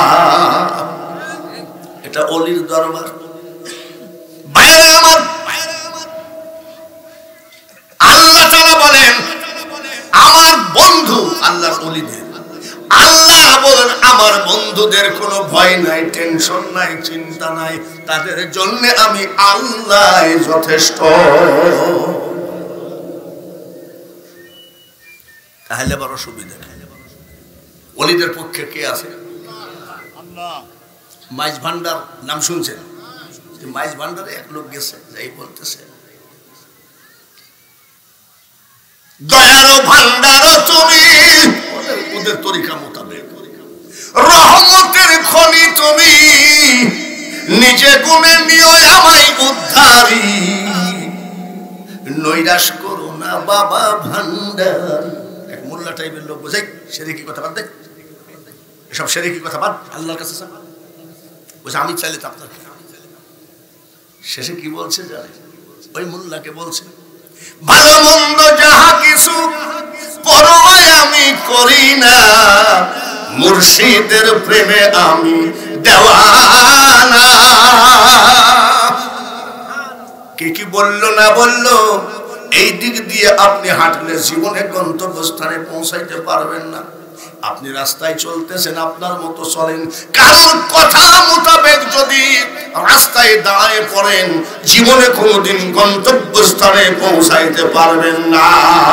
এটা অলির দরবার। বাইরে আমার আল্লাহ তাআলা বলেন, আমার বন্ধু আল্লাহর ওলিদের, আল্লাহ বলেন আমার বন্ধুদের কোনো ভয় নাই, টেনশন নাই, চিন্তা নাই, তাদের জন্য আমি আল্লাহ যথেষ্ট। তাহলে বড় সুবিধা। ওলিদের পক্ষে কে আছে? আল্লাহ। মাইজ ভান্ডার নাম শুনছেন? মাইজ ভান্ডারে এক লোক গেছে, যাই বলতেছে, দয়ার ভান্ডার তুমি, ওদের তরিকা মোতাবেক, রহমতের খনি তুমি, নিজে গুণে নিও আমায় উদ্ধারী, নৈরাশ করো না বাবা ভান্ডার। এক মোল্লা টাইপের লোক বোঝাই, সেরেকি কথা বাদ দেয়, এসব সেরেকি কথা বাদ, আল্লাহর কাছে বলছে আমি চাইলে তো আপনার। শেষে কি বলছে জানে? ওই মোল্লাকে বলছে, ভালো মন্দ যাহা কিছু পরোয়া আমি করি না, মুর্শিদের প্রেমে আমি দেওয়ানা। কে কি বললো না বললো, এই দিক দিয়ে আপনি হাঁটলে জীবনে গন্তব্যস্থানে পৌঁছাইতে পারবেন না। আপনি রাস্তায় চলতেছেন, আপনার মতো চলেন, কারোর কথা মোতাবেক যদি রাস্তায় দাঁড়ায় পড়েন, জীবনে কোনোদিন গন্তব্যস্থানে পৌঁছাইতে পারবেন না।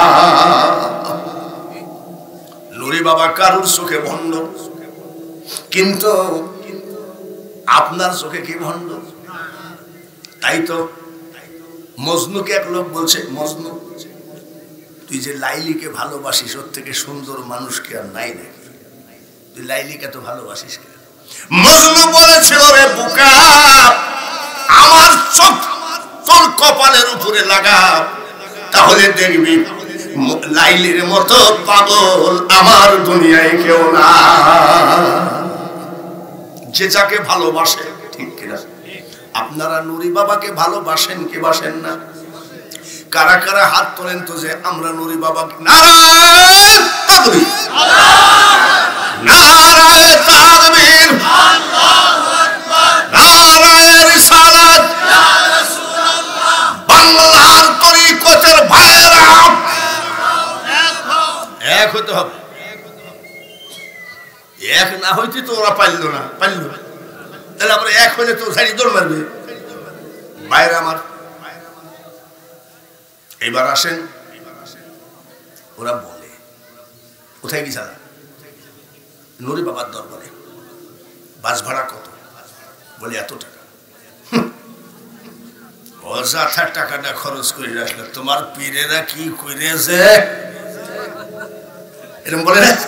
নুরি বাবা কারোর চোখে ভণ্ড, কিন্তু আপনার চোখে কি ভণ্ড? তাই তো মজনুকে এক লোক বলছে, মজনু তুই যে লাইলিকে ভালোবাসিস, ওর থেকে সুন্দর মানুষকে আর নাই নাকি? তুই লাইলিকে তো ভালোবাসিস কেন? মজনু বলেছে, ওরে বোকা, আমার চোখ তোর কপালের উপরে লাগা, তাহলে দেখবি লাইলির মতো পাগল আমার দুনিয়ায় কেউ না। যে যাকে ভালোবাসে, ঠিক কিনা? আপনারা নুরি বাবাকে ভালোবাসেন কি বাসেন না? কারা কারা হাত তোলেন তো যে আমরা নুরি বাবাকে। নারায়ে তাকবীর, নারায়ে তাকবীর, আল্লাহু আকবার, নারায়ে রিসালাত, ইয়া রাসূলুল্লাহ। বাংলার তরিকতের ভাইরা এক হতে হবে। এক না হইতে তো ওরা পারল না, তাহলে আমরা এক হইলে তো সারি দৌড় মারবে। ভাইরা আমার, এবার আসেন, ওরা বলে কোথায় গেছে নুরি বাবার দরবারে, বাস ভাড়া কত? বলে এত টাকা। অযথা টাকাটা খরচ করে রাখলে তোমার পীরেরা কি করেছে এরকম বলে না?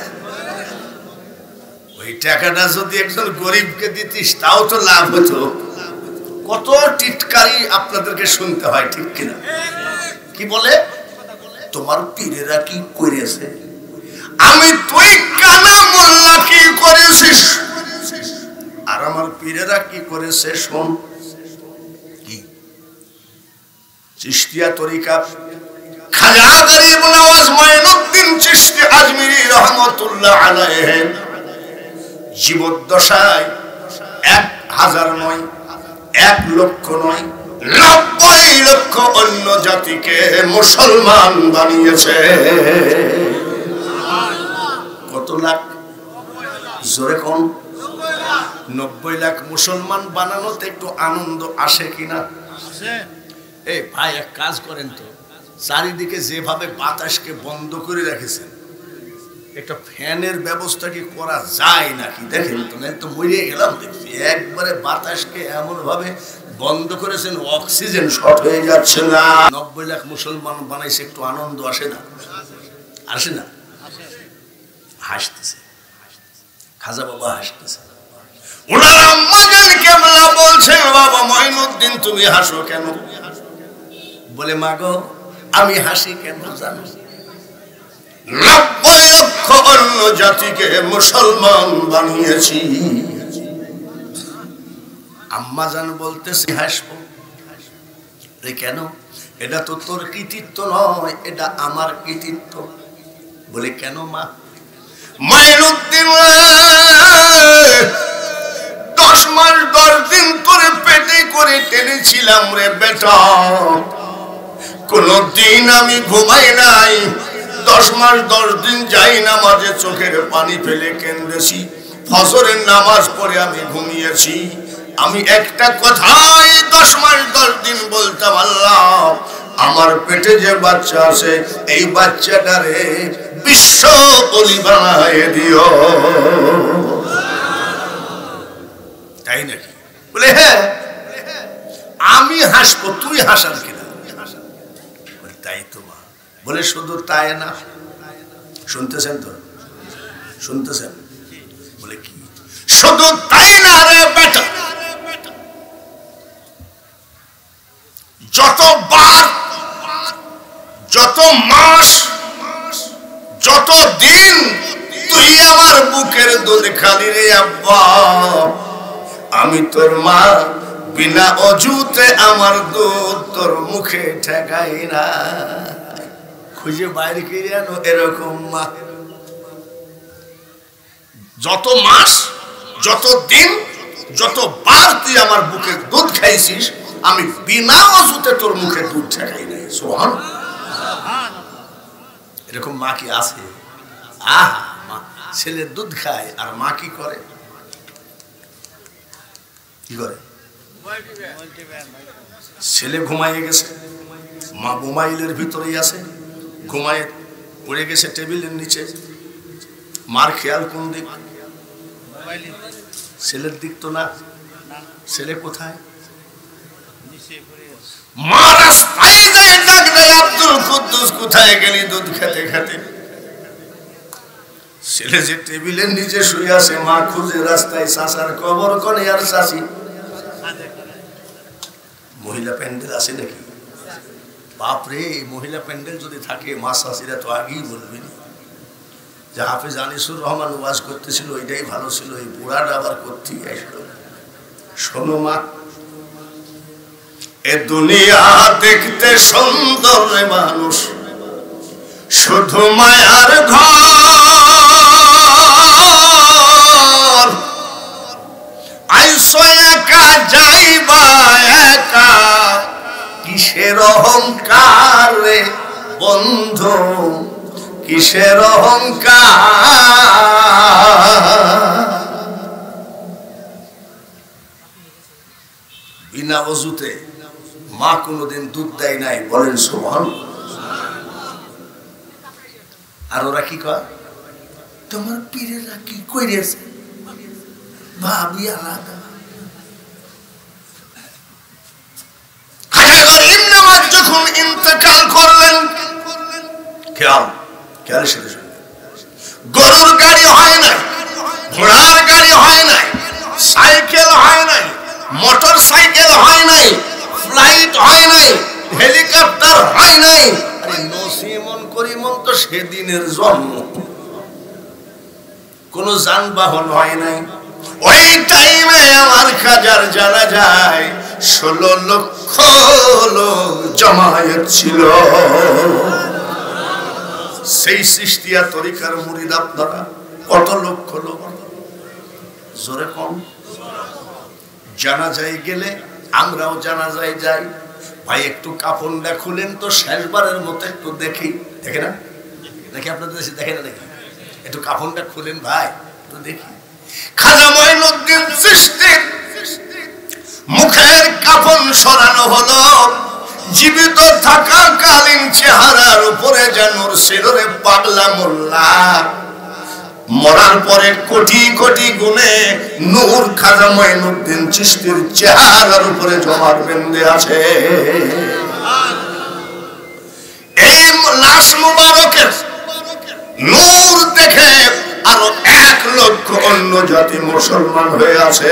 ওই টাকাটা যদি একজন গরিবকে দিতিস তাও তো লাভ হতো। কত টিটকারি আপনাদেরকে শুনতে হয়, ঠিক কিনা? কি বলে? তোমার পীরেরা কি করেছে? আমি তুই কানা মোল্লা কি করেছিস আর আমার পীরেরা কি করেছে শোন। কি চিশতিয়া তরিকা খাজা গরিব নওয়াজ মঈনুদ্দিন চিশতি আজমিরি রহমাতুল্লাহ আলাইহি জীবদ্দশায় 1000 নয় 1 লক্ষ নয় 90 লক্ষ অন্য জাতিকে মুসলমান বানিয়েছে। কত লাখ? জোরে কোন? 90 লাখ মুসলমান বানানোতে একটু আনন্দ আসে কিনা? এই ভাই এক কাজ করেন তো, চারিদিকে যেভাবে বাতাসকে বন্ধ করে রেখেছেন, একটা ফ্যানের ব্যবস্থা কি করা যায় নাকি দেখেন তো, তো মরে গেলাম দেখছি। একবারে বাতাসকে এমন ভাবে বন্ধ করেছেন, অক্সিজেন শর্ট হয়ে যাচ্ছে না। 90 লাখ মুসলমান বানাইছে, একটু আনন্দ আসে না? আসে না? হাসতেছে, খাজা বাবা হাসতেছে। ওনারা আম্মাজান কেবলা বলছেন, বাবা মঈনুদ্দিন তুমি হাসো কেন? বলে মাগো আমি হাসি কেন জানো? 90 লক্ষ অন্য জাতিকে মুসলমান বানিয়েছি। আম্মাজান বলতেছি হাসবো। কেন? এটা তো তোর কৃতিত্ব নয়, এটা আমার কৃতিত্ব। বলে কেন মা? মঈনুদ্দিন 10 মাস 10 দিন তোরে পেটে করে টেনেছিলাম রে বেটা, কোনদিন আমি ঘুমাই নাই। 10 মাস 10 দিন যাই নামাজে চোখের পানি ফেলে কেঁদেছি, ফজরের নামাজ পড়ে আমি ঘুমিয়েছি। আমি একটা কথাই 10 মাস 10 দিন বলতাম, আল্লাহ আমার পেটে যে বাচ্চা আছে এই বাচ্চাটারে বিশ্ব ওলি বানায় দিও। তাই নাকি? বলে হ্যাঁ আমি হাসবো, তুই হাসার কিনা? তাই তো মা। বলে শুধু তাই না, শুনতেছেন তো? শুনতেছেন? বলে কি শুধু তাই না রে বেটা, যতবার, যত মাস, যত দিন তুই আমার বুকের দুধ খালি রে আব্বা, আমি তোর মা বিনা অজুতে আমার দুধ তোর মুখে ঠেকাই না। খুঁজে বাইরে কিনে আনো এরকম মা। যত মাস, যত দিন, যতবার তুই আমার বুকের দুধ খাইছিস, আমি বিনা অজুতে তোর মুখে দুধ ঠেকাই নাই। সুবহানাল্লাহ। এরকম মা কি আছে? মা ছেলে দুধ খায় আর মা কি করে? কি করে? ছেলে ঘুমাইয়ে গেছে, মা মোবাইলের ভিতরেই আছে, ঘুমায় পড়ে গেছে টেবিলের নিচে। মার খেয়াল কোন দিক? ছেলের দিক তো না। ছেলে কোথায়? মা রাস্তায় যায়, ডাক দেয়, আব্দুল কুদ্দুস কোথায় গেলি দুধ খেতে খেতে? ছেলে যে টেবিলের নিচে শুয়ে আছে, মা খুঁজে রাস্তায় চাচার কবর কোনে আর চাচি। মহিলা প্যান্ডেল আছে নাকি? বাপরে, মহিলা প্যান্ডেল যদি থাকে মা চাচিরা তো আগেই বলবেন যে হাফেজ আনিসুর রহমান ওয়াজ করতেছিল, ওইটাই ভালো ছিল, এই বুড়াটা আবার করতে আসলো। শোনো মা, এ দুনিয়া দেখতে সুন্দর মানুষ, শুধু মায়ার ঘর। আইসো একা যাইবা একা, কিসের অহংকার রে বন্ধু, কিসের অহংকার। বিনা অজুতে মা কোনোদিন দুধ দেয় নাই, বলেন সুবহানাল্লাহ। আর ওরা কি কয়? তোমার পীরেরা কি কইরেছে ভাবি আলাদা। যখন ইন্তেকাল করলেন, খেয়াল সাথে শুনলেন, গরুর গাড়ি হয় নাই, ঘোড়ার গাড়ি হয় নাই, সাইকেল হয় নাই, মোটর সাইকেল হয় নাই, ফ্লাইট হয় নাই, হেলিকপ্টার হয় নাই। আরে নসিমন করিমন তো সেদিনের জন্ম, কোন যানবাহন হয় নাই। ওই টাইমে আমার খাজার জানা যায় 16 লক্ষ লোক জমায়েত ছিল। সেই চিশতিয়া তরিকার মুরিদ আপনারা কত লক্ষ লোক? জোরে কম। জানা যায় গেলে আমরাও জানাজায় যাই। ভাই একটু কাফনটা খুলেন তো, শেষবারের মতো একটু দেখি। দেখে না দেখি, আপনাদের দেশে দেখে না দেখি? একটু কাফনটা খুলেন ভাই, একটু দেখি। খাজা মঈনুদ্দিন চিশতির মুখের কাফন সরানো হলো। জীবিত থাকাকালীন চেহারার উপরে যেন ছিল রে পাগলা মোল্লা, মরার পরে কোটি কোটি গুণে নূর খাজা মঈনুদ্দিন চিশতির চেহারার উপরে জমার বেঁধে আছে। এই লাশ মুবারকের নূর দেখে আরো 1 লক্ষ অন্য জাতি মুসলমান হয়ে আছে।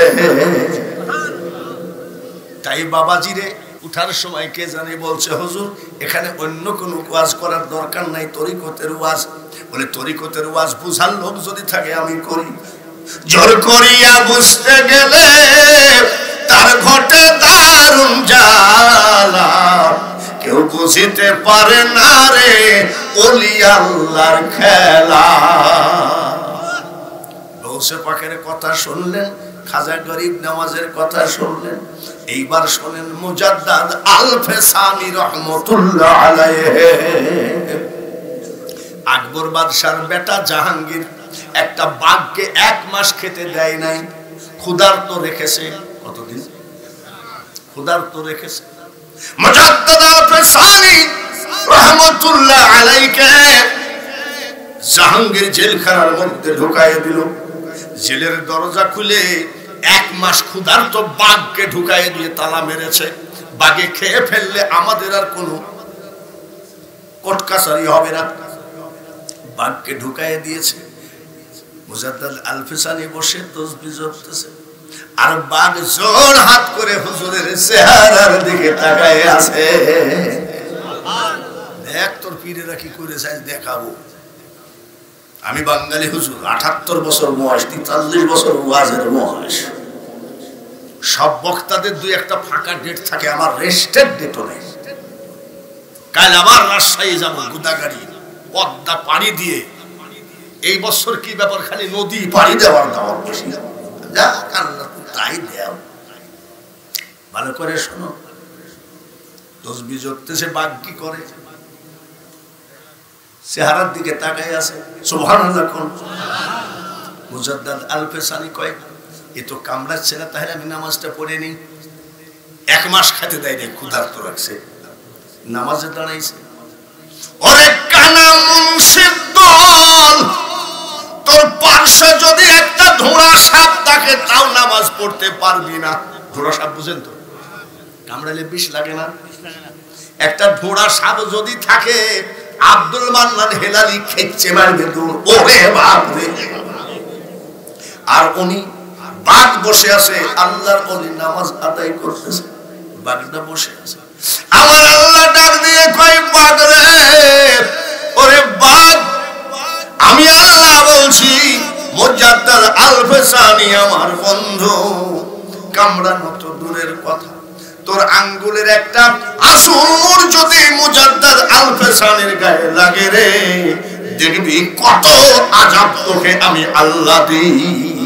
তাই বাবাজিরে উঠার সময় কে জানে বলছে, হুজুর এখানে অন্য কোনো ওয়াজ করার দরকার নাই, তরিকতের ওয়াজ। বলে তরিকতের ওয়াজ বুঝার লোক যদি থাকে আমি করি। জোর করিয়া বুঝতে গেলে তার ঘটে দারুণ জ্বালা, কেউ বুঝিতে পারে না রে ওলি আল্লাহর খেলা। গৌসে পাকের কথা শুনলেন, খাজা গরিব নওয়াজের কথা শুনলেন, এইবার শোনেন মুজাদ্দাদ আল-ফেসানি রহমাতুল্লাহ আলাইহি। আকবর বাদশার বেটা জাহাঙ্গীর একটা বাঘকে 1 মাস খেতে দেয় নাই, ক্ষুধার্ত রেখেছে। কতদিন ক্ষুধার্ত রেখেছে? মুজাদ্দাদ আল-ফেসানি রহমাতুল্লাহ আলাইহি জাহাঙ্গীর জেলখানার মধ্যে ঢুকাইয়ে দিল। জেলের দরজা খুলে 1 মাস ক্ষুধার্ত বাঘকে ঢুকাইয়ে দিয়ে তালা মেরেছে। বাঘে খেয়ে ফেললে আমাদের আর কোনো কোর্ট কাছারি হবে না, বাঘকে ঢুকাইয়ে দিয়েছে। মুজাদ্দাদ আল-ফেসানি বসে তাসবিহ জপতেছে, আর বাঘ জোর হাত করে হুজুরের চেহারার দিকে তাকায় আছে। দেখ তোর পীরেরা কি করে চাই দেখাবো। আমি বাঙালি হুজুর, 78 বছর বয়স, 43 বছর ওয়াজের বয়স। সব বক্তাদের 2-1টা ফাঁকা ডেট থাকে, আমার রেস্টেড ডেটও নেই। কাল আবার রাজশাহী যাবো, গুদাগাড়ি পদ্মা পাড়ি দিয়ে। এই বছর কি ব্যাপার, খালি নদী পাড়ি দেওয়ার দাওয়ার বেশি। যা আল্লাহ তাই দেও। ভালো করে শোনো, তাসবিহ জপতেছে, বাঘ কি করে? চেহারার দিকে তাকাই আছে। সুবহানাল্লাহ কোন? মুজাদ্দাদ আল-ফেসানি কয়, এ তো কামড়াচ্ছে না, তাহলে আমি নামাজটা পড়ে নিই। 1 মাস খেতে দেয় রে, ক্ষুধার্ত রাখছে, নামাজে দাঁড়াইছে। ওরে কানা মুন্সির দল, তোর পার্শ্বে যদি একটা ধোঁড়া সাপ থাকে তাও নামাজ পড়তে পারবি না। ধোঁড়া সাপ বুঝেন তো, কামড়ালে বিষ লাগে না? একটা ধোঁড়া সাপ যদি থাকে, আব্দুল মান্নান হেলালি খেচ্ছে মারবে দূর। ওরে বাপ রে! আর উনি বাঘ বসে আছে, আল্লাহর ওলি নামাজ আদায় করতেছে, বাঘটা বসে আছে। আমার আল্লাহ ডাক দিয়ে কয়, বাঘ রে, ওরে বাঘ, আমি আল্লাহ বলছি, মুজাদ্দাদ আল-ফেসানি আমার বন্ধু, কামড়ানো তো দূরের কথা, তোর আঙ্গুলের একটা আসুর যদি মুজাদ্দাদ আল-ফেসানির গায়ে লাগে রে, দেখবি কত আযাব তোকে আমি আল্লাহ দিই।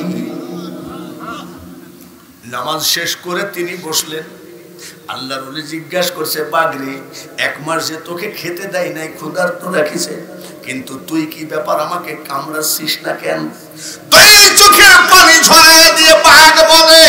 নামাজ শেষ করে তিনি বসলেন। আল্লাহর ওলি জিজ্ঞাসা করছে, বাগরে, 1 মাস যে তোকে খেতে দেয় নাই, ক্ষুধার্ত রাখিছে, কিন্তু তুই কি ব্যাপার, আমাকে কামড়াচ্ছিস না কেন? 2 চোখের পানি ঝরায় দিয়ে বাঘ বলে,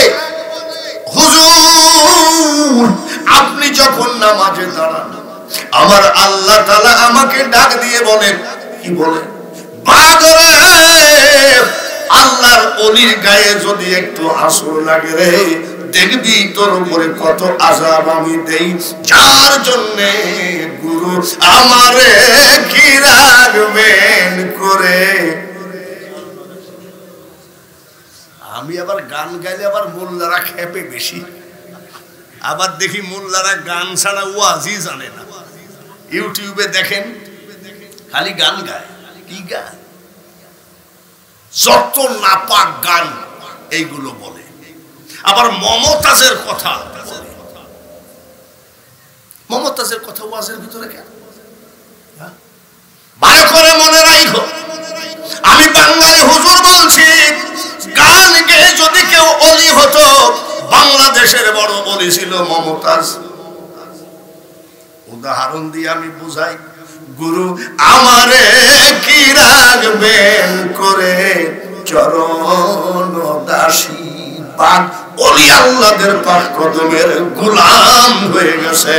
হুজুর আপনি যখন নামাজে দাঁড়ান, আমার আল্লাহ তাআলা আমাকে ডাক দিয়ে বলেন, কি বলে? বাঘ রে, আল্লাহর ওলির গায়ে যদি একটু আসর লাগে রে, দেখবি তোর উপরে কত আযাব আমি দেই, যার জন্য গুরু আমারে কি রাখবেন করে। আমি আবার গান গাইলে আবার মোল্লারা খেপে বেশি, আবার দেখি মোল্লারা গান ছাড়া ওয়াজই জানে না। ইউটিউবে দেখেন খালি গান গায়, কি গায়, যত নাপাক গান এইগুলো বলে। আবার মমতাজের কথা বলে। মমতাজের কথা ওয়াজের ভিতরে কেন? ভালো করে মনে রাখো, আমি বাংলায় হুজুর বলছি, গান গেয়ে যদি কেউ অলি হতো, বাংলাদেশের বড় ওলি ছিল মমতাজ। উদাহরণ দিয়ে আমি বুঝাই, গুরু আমারে কি রাখবেন করে চরণ দাসী বাদ ওলি আল্লাহদের পাক কদমের গোলাম হয়ে গেছে।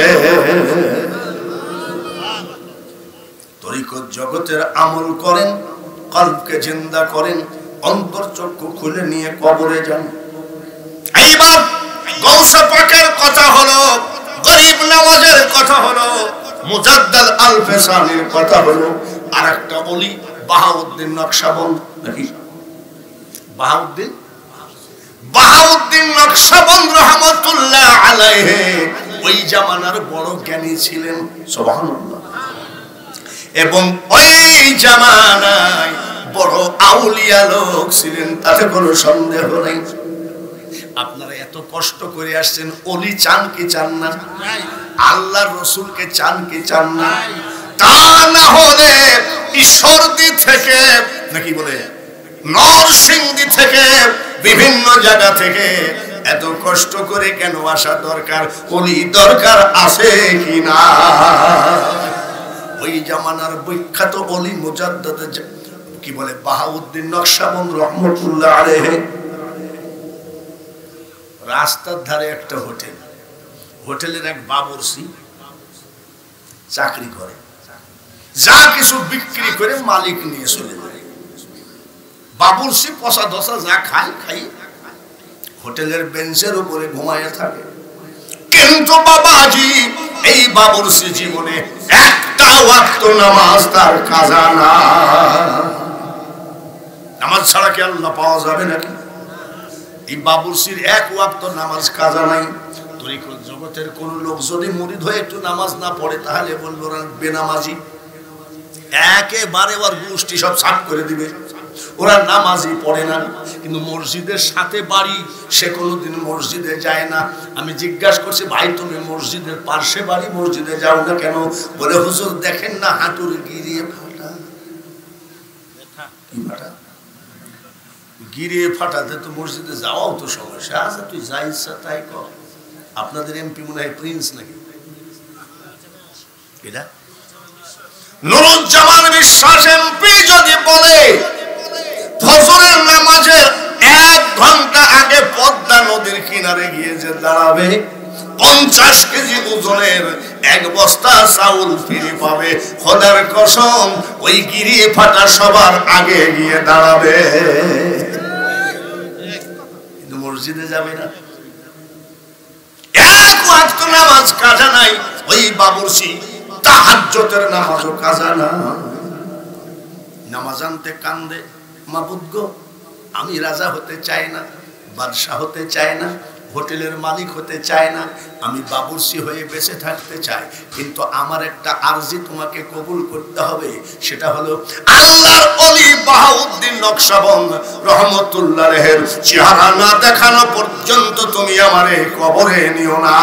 তরিকত জগতের আমল করেন, কলবকে জিন্দা করেন, অন্তর চক্ষু খুলে নিয়ে কবরে যান। এইবার গৌসে পাকের কথা হলো, গরিব নওয়াজের কথা হলো, মুজাদ্দাদ আল ফেসানির কথা হলো, আর একটা ওলি বাহাউদ্দিন নকশবন্দ, নাকি বাহাউদ্দিন নকশবন্দ রহমাতুল্লাহ আলাইহি ওই জামানার বড় জ্ঞানী ছিলেন, সুবহানাল্লাহ। এবং ওই জামানায় বড় আউলিয়া লোক ছিলেন, তাতে কোনো সন্দেহ নেই। আপনারা এত কষ্ট করে আসছেন, ওলি চান কি চান না? আল্লাহর রাসূলকে চান কি চান না? তা না হলে ঈশ্বরদী থেকে, নাকি বলে নরসিংদী থেকে, বিভিন্ন জায়গা থেকে এত কষ্ট করে কেন আসা দরকার? ওলি দরকার আছে কি না? ওই জামানার বিখ্যাত ওলি মুজাদ্দাদ কি বলে বাহাউদ্দিন নকশবন্দ রহমাতুল্লাহ আলাইহি, রাস্তার ধারে একটা হোটেল, হোটেলের এক বাবুর্চি চাকরি করে, যা কিছু বিক্রি করে মালিক নিয়ে চলে যায়। বাবুর্চি পচা ধসা যা খায় খাই হোটেলের বেঞ্চের উপরে ঘুমায় থাকে। কিন্তু বাবাজি এই বাবুর্চি জীবনে একটা ওয়াক্ত নামাজ তার কাজা না। নামাজ ছাড়া কি আল্লাহ পাওয়া যাবে নাকি? এই বাবুর্চির এক ওয়াক্ত নামাজ কাজা নাই। তরিকত জগতের কোন লোক যদি মুরিদ হয়ে একটু নামাজ না পড়ে, তাহলে বলবো বেনামাজি, একেবারে ওর গোষ্ঠী সব সাফ করে দিবে। ওরা নামাজই পড়ে না, কিন্তু মসজিদের সাথে বাড়ি, সে কোনোদিন মসজিদে যায় না। আমি জিজ্ঞাসা করছি, ভাই তুমি মসজিদের পাশে বাড়ি, মসজিদে যাও না কেন? বলে হুজুর দেখেন না হাঁটুর গিরিয়ে ফাটা। কি ফাটা? গিরিয়ে ফাটাতে তো মসজিদে যাওয়াও তো সমস্যা আছে। তুই যা ইচ্ছা তাই কর। আপনাদের এমপি মনে হয় প্রিন্স নাকি? এটা নুরুজ্জামান বিশ্বাস এমপি যদি বলে ফজরের নামাজের 1 ঘন্টা আগে পদ্মা নদীর কিনারে গিয়ে যে দাঁড়াবে, 50 কেজি ওজনের 1 বস্তা চাউল ফিরে পাবে, খোদার কসম ওই গিরিয়ে ফাটা সবার আগে গিয়ে দাঁড়াবে, কিন্তু মসজিদে যাবে না। এক ওয়াক্ত নামাজ কাজা নাই। ওই বাবুর্চি তাহাজ্জুদের নামাজও কাজা না। নামাজ আনতে কান্দে, মাবুদ গো আমি রাজা হতে চাই না, বাদশাহ হতে চাই না, হোটেলের মালিক হতে চাই না, আমি বাবুর্চি হয়ে বেঁচে থাকতে চাই, কিন্তু আমার একটা আরজি তোমাকে কবুল করতে হবে। সেটা হলো আল্লাহর ওলি বাহাউদ্দিন নকশবন্দ রহমাতুল্লাহ আলাইহির চেহারা না দেখানো পর্যন্ত তুমি আমারে কবরে নিও না।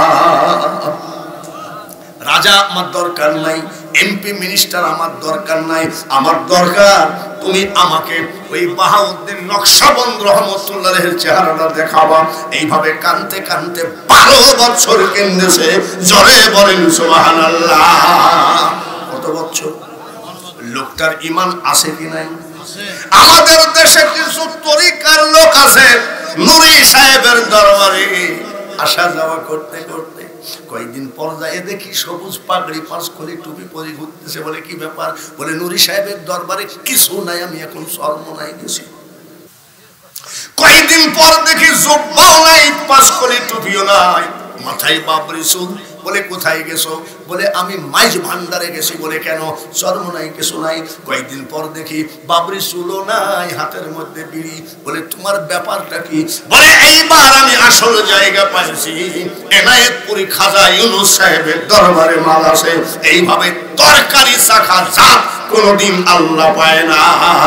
রাজা আমার দরকার নাই, এমপি মিনিস্টার আমার দরকার নাই, আমার দরকার তুমি আমাকে ওই বাহাউদ্দিন নকশবন্দ রহমাতুল্লাহ আলাইহির চেহারাটা দেখাবা। এইভাবে কানতে কানতে 12 বছর কেন্দেছে। জোরে বলেন সুবহানাল্লাহ। কত বছর? লোকটার ঈমান আছে কি নাই? আমাদের দেশে কিছু তরিকার লোক আছে, নুরি সাহেবের দরবারে আসা যাওয়া করতে করতে কয়েকদিন পর যায় দেখি সবুজ পাগড়ি, 5 খলি টুপি পরে ঘুরতেছে। বলে কি ব্যাপার? বলে নুরি সাহেবের দরবারে কিছু নাই, আমি এখন চরমোনাই গেছি। কয়েকদিন পর দেখি জুব্বাও নাই, 5 খলি টুপিও নাই, মাথায় বাবরি চুল। বলে কোথায় গেছো? বলে আমি মাইজ ভান্ডারে গেছি। বলে কেন? চরমোনাই কিছু নাই। কয়েকদিন পর দেখি বাবরি চুলও নাই, হাতের মধ্যে বিড়ি। বলে তোমার ব্যাপারটা কি? বলে এইবার আমি আসল জায়গা পাইছি, এনায়েতপুরি খাজা ইউনুস সাহেবের দরবারে মাল আছে। এইভাবে তরকারি চাখা জাত কোনদিন আল্লাহ পায় না।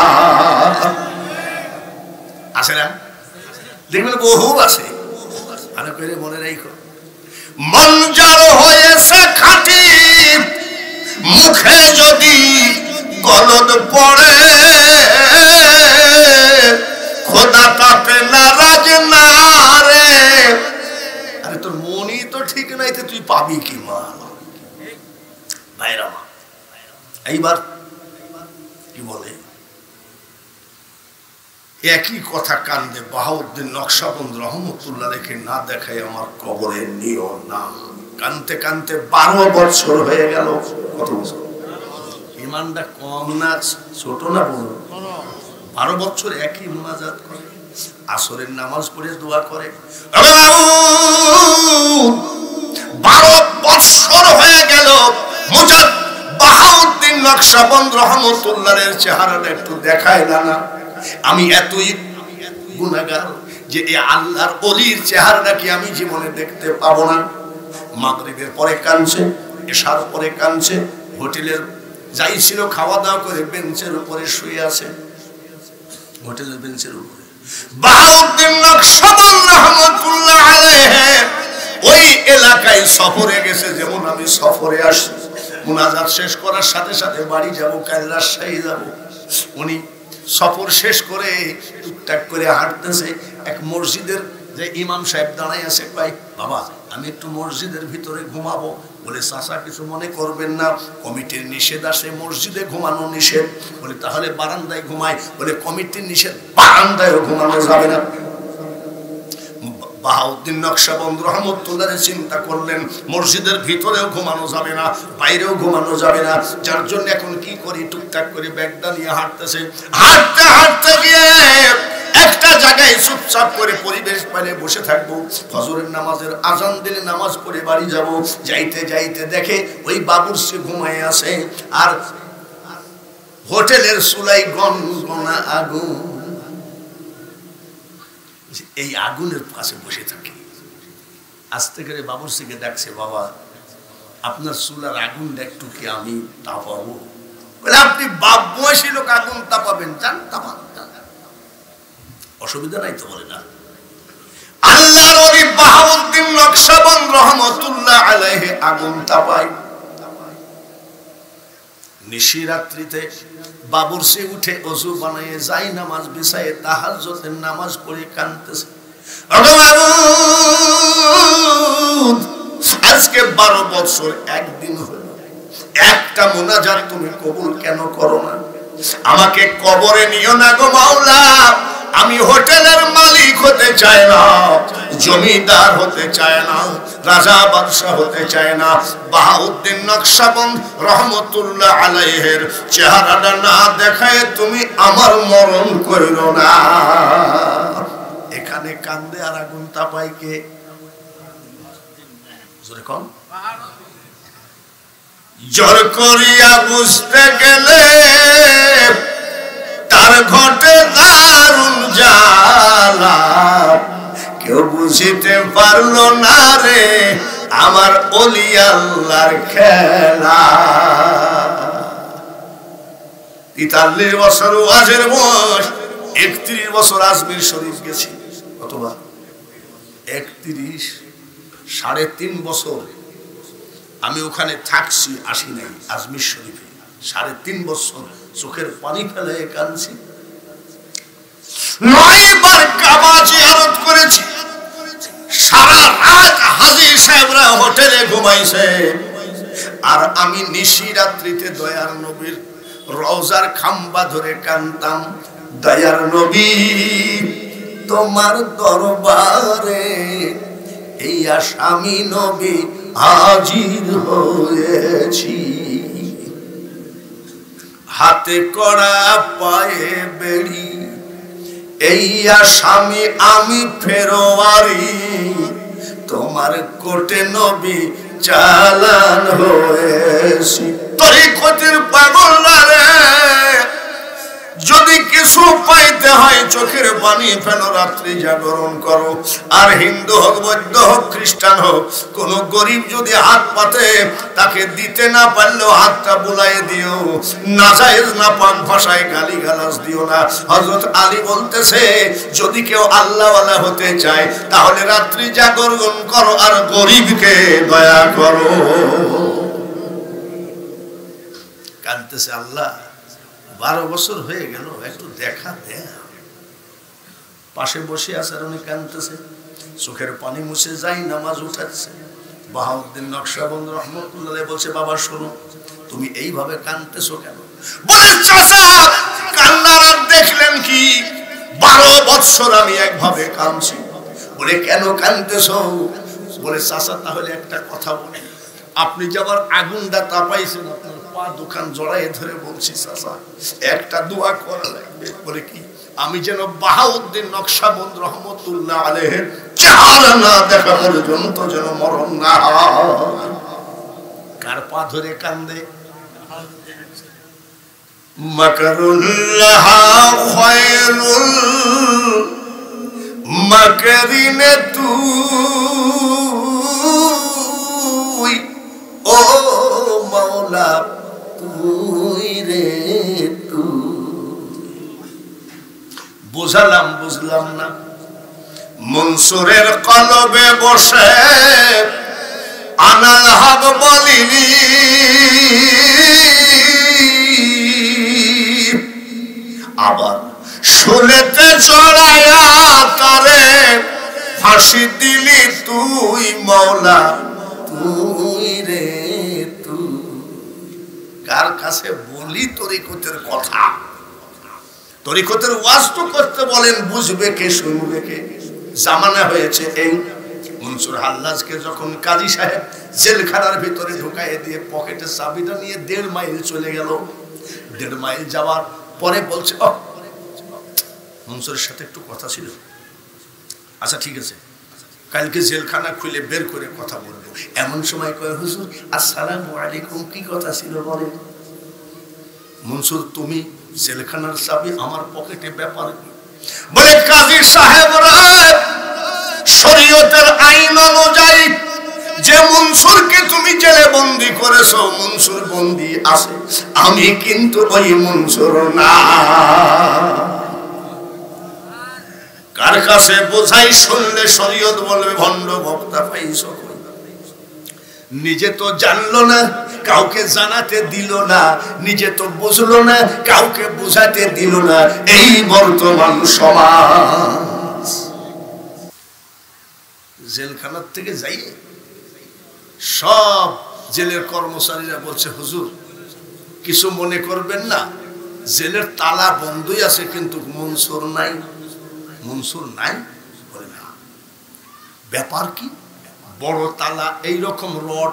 আছে না? দেখবেন বহু আছে। ভালো করে মনে রাখো, মঞ্জার হয়েছে খাঁটি, মুখে যদি গলদ পড়ে, খোদা তাতে নারাজ না রে, তোর মনই তো ঠিক নাই, তুই পাবি কি মাল? ভাইরা মা, এইবার কি বলে, একই কথা কান্দে বাহাউদ্দিন নকশবন্দ রহমতুল্লাহ রেখে না দেখায় আমার কবরে নিও না। কানতে কানতে 12 বছর হয়ে গেল। কত বছর? ইমানটা কম না ছোট না বড়? 12 বছর একই মুনাজাত করে, আসরের নামাজ পড়ে দোয়া করে। 12 বছর হয়ে গেল বাহাউদ্দিন নকশবন্দ রহমতুল্লাহের চেহারাটা একটু দেখায় না। আমি এতই গুনাহগার যে এই আল্লাহর ওলির চেহারাটা কি আমি জীবনে দেখতে পাবো না? মাগরিবের পরে কাঁদছে, এশার পরে কাঁদছে, হোটেলের যাইছিল খাওয়া দাওয়া করে বেঞ্চের উপরে শুয়ে আছে, হোটেলের বেঞ্চের উপরে। বাহাউদ্দিন নকশবন্দ রহমতুল্লাহ আলাইহি ওই এলাকায় সফরে গেছে, যেমন আমি সফরে আসি। মুনাজাত শেষ করার সাথে সাথে বাড়ি যাব, কাল রাজশাহী যাব। উনি সফর শেষ করে টুকটাক করে হাঁটতেছে। এক মসজিদের যে ইমাম সাহেব দাঁড়াই আছে, ভাই বাবা আমি একটু মসজিদের ভিতরে ঘুমাবো। বলে চাচা কিছু মনে করবেন না, কমিটির নিষেধ আছে, মসজিদে ঘুমানো নিষেধ। বলে তাহলে বারান্দায় ঘুমাই। বলে কমিটির নিষেধ, বারান্দায়ও ঘুমানো যাবে না। বাহাউদ্দিন নকশবন্দ রহমতুল্লাহ চিন্তা করলেন মসজিদের ভিতরেও ঘুমানো যাবে না, বাইরেও ঘুমানো যাবে না। যার জন্য এখন কি করি, টুকটাক করে ব্যাগটা নিয়ে হাঁটতেছে। হাঁটতে হাঁটতে গিয়ে একটা জায়গায় চুপচাপ করে পরিবেশ মানে বসে থাকবো। ফজরের নামাজের আজান দিলে নামাজ পড়ে বাড়ি যাব। যাইতে যাইতে দেখে ওই বাবুর্চি ঘুমায় আছে, আর হোটেলের চুলাই গনগনা আগুন। এই আগুনের পাশে বসে থাকে। আস্তে করে বাবুর্চিকে ডাকছে, বাবা আপনার চুলার আগুনটা একটু কি আমি তাপাবো? বলে আপনি বাপ বয়সী লোক আগুন তাপাবেন, যান তাপান, অসুবিধা নাই তো। বলে না, আল্লাহর ওলি বাহাউদ্দিন নকশবন্দ রহমতুল্লাহ আলাইহি আগুন তাপায়। নিশিরাত্রিতে বাবুর্চি উঠে ওযু বানায়ে যাই নামাজ বিছায়ে তাহাজ্জুদের নামাজ পড়ে কাঁদতেছে। আজকে 12 বছর একদিন হলো, একটা মুনাজাত তুমি কবুল কেন করো না? আমাকে কবরে নিও না গো মাওলা। আমি হোটেলের মালিক হতে চাই না, জমিদার হতে চায় না, রাজা বাদশা হতে চায় না। বাহাউদ্দিন নকশবন্দ রহমতুল্লাহ আলাইহির চেহারাটা না দেখায় তুমি আমার মরণ কইরো না। এখানে কান্দে আর আগুন তাপায় কে? জোরে কোন? জোর করিয়া বুঝতে গেলে তার ঘটে দারুণ জ্বালা, কেউ বুঝিতে পারলো না রে আমার ওলি আল্লাহর খেলা। 43 বছর ওয়াজের বয়স, 31 বছর আজমির শরীফ গেছি। কতবার? 31, 3.5 বছর আমি ওখানে থাকছি, আসি নাই আজমির শরীফে। 3.5 বছর চোখের পানি ফেলে কাঁদছি। 9 বার কাবা জিয়ারত করেছি। সারা রাত হাজী সাহেবরা হোটেলে ঘুমাইছে, আর আমি নিশি রাত্রিতে দয়ার নবীর রওজার খাম্বা ধরে কাঁদতাম। দয়ার নবী তোমার দরবারে এই আসামি নবী হাজির হয়েছি। হাতে কড়া পায়ে বেড়ি এই আসামি আমি ফেরোয়ারি, তোমার কোটে নবী চালান হয়েছি। তরিকতের পাগল না রে, যদি কিছু পাইতে হয় চোখের পানি ফেলো, রাত্রি জাগরণ করো। আর হিন্দু হোক, বৌদ্ধ হোক, খ্রিস্টান হোক, কোন গরিব যদি হাত পাতে তাকে দিতে না পারলেও হাতটা বুলাই দিও। নাজায়েজ না পাক ভাষায় গালি গালাজ দিও না। হযরত আলী বলতেছে যদি কেউ আল্লাহওয়ালা হতে চায় তাহলে রাত্রি জাগরণ করো আর গরিবকে দয়া করো। কাঁদতেছে, আল্লাহ 12 বছর হয়ে গেল, একটু দেখা দেয়া। পাশে বসে আছে আর উনি কাঁদতেছে। চোখের পানি মুছে যাই নামাজ উঠাচ্ছে। বাহাউদ্দিন নকশবন্দ রহমতুল্লাহ বলছে, বাবা শোনো, তুমি এইভাবে কাঁদতেছো কেন? বলে চাচা কান্নার আর দেখলেন কি, 12 বছর আমি একভাবে কাঁদছি। বলে কেন কাঁদতেছো? বলে চাচা তাহলে একটা কথা বলে, আপনি যে আবার আগুনটা তাপাইছেন, আপনার পা দুখান জড়াই ধরে বলছি চাচা একটা দোয়া করা লাগবে। বলে কি? আমি যেন বাহাউদ্দিন নকশবন্দ রহমতুল্লাহ আলাইহির চেহারা না দেখা পর্যন্ত যেন মরণ না হয়। কার পা ধরে কান্দে? মাকরুল্লাহ খায়রুল মাকরিনে তুই, ও মাওলা তুই রে তুই। বুঝলাম বুঝলাম না। মনসুরের কলবে বসে আনাল হক বলিনি, আবার শুলেতে চড়াইয়া তারে ফাঁসি দিলি তুই মাওলা তুই রে তুই। কার কাছে বলি তরিকতের কথা? তরিকতের ওয়াজ তো করতে বলেন, বুঝবে কে, শুনবে কে? জামানা হয়েছে এই। মনসুর হাল্লাজকে যখন কাজী সাহেব জেলখানার ভিতরে ঢুকাইয়ে দিয়ে পকেটে চাবিটা নিয়ে 1.5 মাইল চলে গেল। 1.5 মাইল যাওয়ার পরে বলছে, ও মনসুরের সাথে একটু কথা ছিল। আচ্ছা ঠিক আছে, কালকে জেলখানা খুলে বের করে কথা বলবো। এমন সময় কয়, হুজুর আসসালামু আলাইকুম, কি কথা ছিল বলেন। মনসুর, তুমি জেলখানার চাবি আমার পকেটে, ব্যাপার কি? বলে কাজী সাহেবরা শরীয়তের আইন অনুযায়ী যে মনসুরকে তুমি জেলে বন্দী করেছো, মনসুর বন্দী আছে, আমি কিন্তু ওই মনসুর না। কার কাছে বোঝাই? শুনলে শরীয়ত বলবে ভণ্ড বক্তা পাইছো। নিজে তো জানলো না, কাউকে জানাতে দিল না, নিজে তো বুঝলো না, কাউকে বুঝাতে দিল না। এই বর্তমান সমাজ। জেলখানার থেকে যাই সব জেলের কর্মচারীরা বলছে, হুজুর কিছু মনে করবেন না, জেলের তালা বন্ধই আছে কিন্তু মনসুর নাই। মনসুর নাই? বলে না। ব্যাপার কি? বড় তালা, এইরকম রড।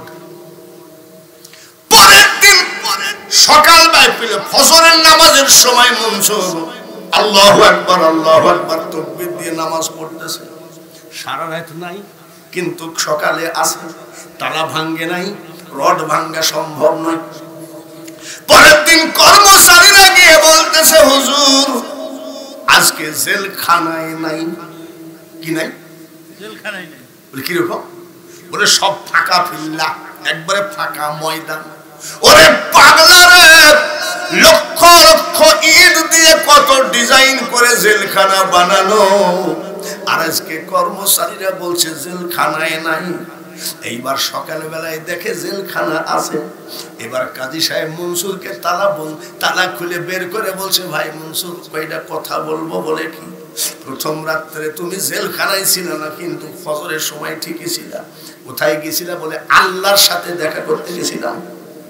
পরের দিন সকালবেলায় পেলে ফজরের নামাজের সময় মনসুর আল্লাহু আকবার আল্লাহু আকবার তাকবীর দিয়ে নামাজ পড়তেছে। সারা রাত নাই, কিন্তু সকালে আসে। তালা ভাঙ্গে নাই, রড ভাঙ্গা সম্ভব নয়। পরের দিন কর্মচারীরা গিয়ে বলতেছে, হুজুর আজকে জেলখানায় নাই। কি নাই? জেলখানায় নাই। বলে কিরকম? বলে সব ফাঁকা ফিল্লা, একবারে ফাঁকা ময়দান। ওরে পাগলা রে, লক্ষ লক্ষ ইট দিয়ে কত ডিজাইন করে জেলখানা বানানো, আর আজকে কর্মচারীরা বলছে জেলখানায় নাই। এইবার সকালবেলায় দেখে জেলখানা আছে। এবার কাজী সাহেব মনসুরকে তালা খুলে বের করে বলছে, ভাই মনসুর কয়টা কথা বলবো। বলে কি? প্রথম রাত্রে তুমি জেলখানায় ছিল না, কিন্তু ফজরের সময় ঠিকই ছিল। কোথায় গেছিলা? বলে আল্লাহর সাথে দেখা করতে গেছিলাম।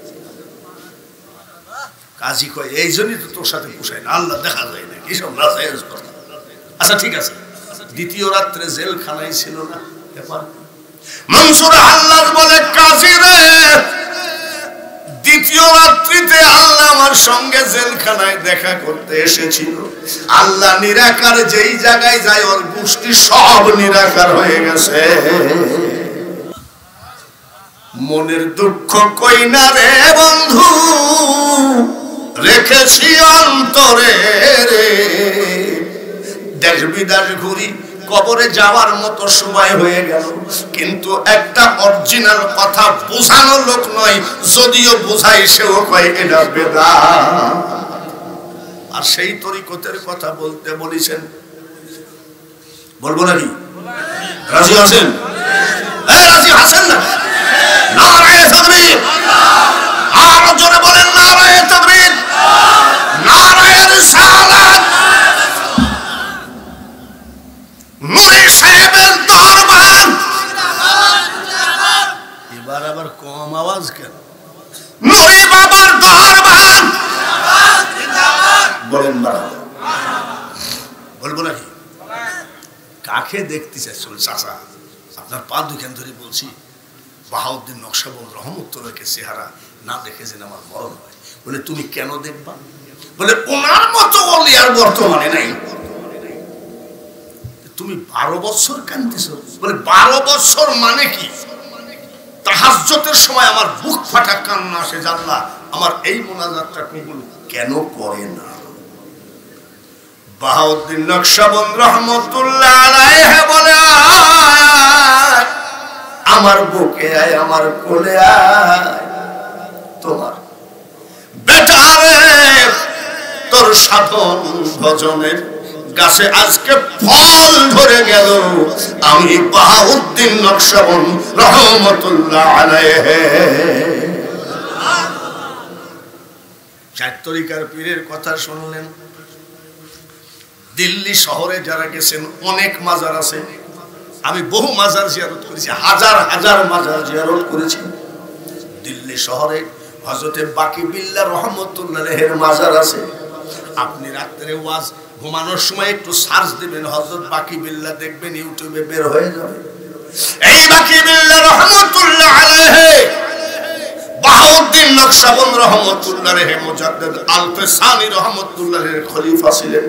কাজী কয়, এই জন্যই তো তোর সাথে পোষায় না, আল্লাহ দেখা যায় না, কিসব না জায়েজ কথা। আচ্ছা ঠিক আছে, দ্বিতীয় রাত্রে জেলখানায় ছিল না, ব্যাপার। মনসুর হাল্লাজ বলে, কাজী রে, দ্বিতীয় রাত্রিতে আল্লাহ আমার সঙ্গে জেলখানায় দেখা করতে এসেছিল। আল্লাহ নিরাকার, যেই জায়গায় যায় ওর গোষ্ঠী সব নিরাকার হয়ে গেছে। মনের দুঃখ কই না রে বন্ধু, রেখেছি অন্তরে রে। দেশ বিদেশ ঘুরি, কবরে যাওয়ার মতো সময় হয়ে গেল, কিন্তু একটা অরিজিনাল কথা বোঝানো লোক নয়, যদিও বোঝাই সেও কয় এটা বেদাত। আর সেই তরিকতের কথা বলতে বলেছেন, বলবো নাকি? রাজি আছেন? রাজি আছেন না? নারায়ে তাকবীর! আরো জোরে বলেন নারায়ে তাকবীর! নারায়ে রিসালাত! নূরে সাহেবের দরবার এবার আবার কম আওয়াজ কেন? নুরি বাবার দরবার বলেন মারহাবা। বলবো নাকি? কাকে দেখতে চাইছেন চাচা? আপনার পা দুখান ধরে বলছি, বাহাউদ্দিন নকশবন্দ রহমতুল্লাহকে চেহারা না দেখে যেন আমার মরণ হয়। বলে তুমি কেন দেখবা? বলে ওনার মতো ওলি আর বর্তমানে নাই। তুমি 12 বছর কাঁদতেছো? বলে 12 বছর মানে কি? তাহাজ্জুদের সময় আমার বুক ফাটা কান্না আসে, আল্লাহ আমার এই মোনাজাতটা কবুল কেন করে না? বাহাউদ্দিন নকশবন্দ রহমতুল্লাহ আলাইহি বলে আমার বুকে আয়, আমার কোলে আয়, তোমার বেটারে তোর সাধন ভজনের গাছে আজকে ফল ধরে গেল। আমি বাহাউদ্দিন নকশবন্দ রহমতুল্লাহ আলাইহি। চার তরিকার পীরের কথা শুনলেন। দিল্লি শহরে যারা গেছেন অনেক মাজার আছে। আমি বহু মাজার জিয়ারত করেছি, হাজার হাজার মাজার জিয়ারত করেছি। দিল্লি শহরে হযরতে বাকি বিল্লাহ রহমতুল্লাহের মাজার আছে। আপনি রাত্রে ওয়াজ ঘুমানোর সময় একটু সার্চ দিবেন হযরত বাকি বিল্লাহ, দেখবেন ইউটিউবে বের হয়ে যাবে। এই বাকি বিল্লাহ রহমতুল্লাহ আলাইহি বাহাউদ্দিন নকশবন্দ রহমতুল্লাহ আলাইহি মুজাদ্দিদ আল-ফিসানি রহমতুল্লাহের খলিফা ছিলেন।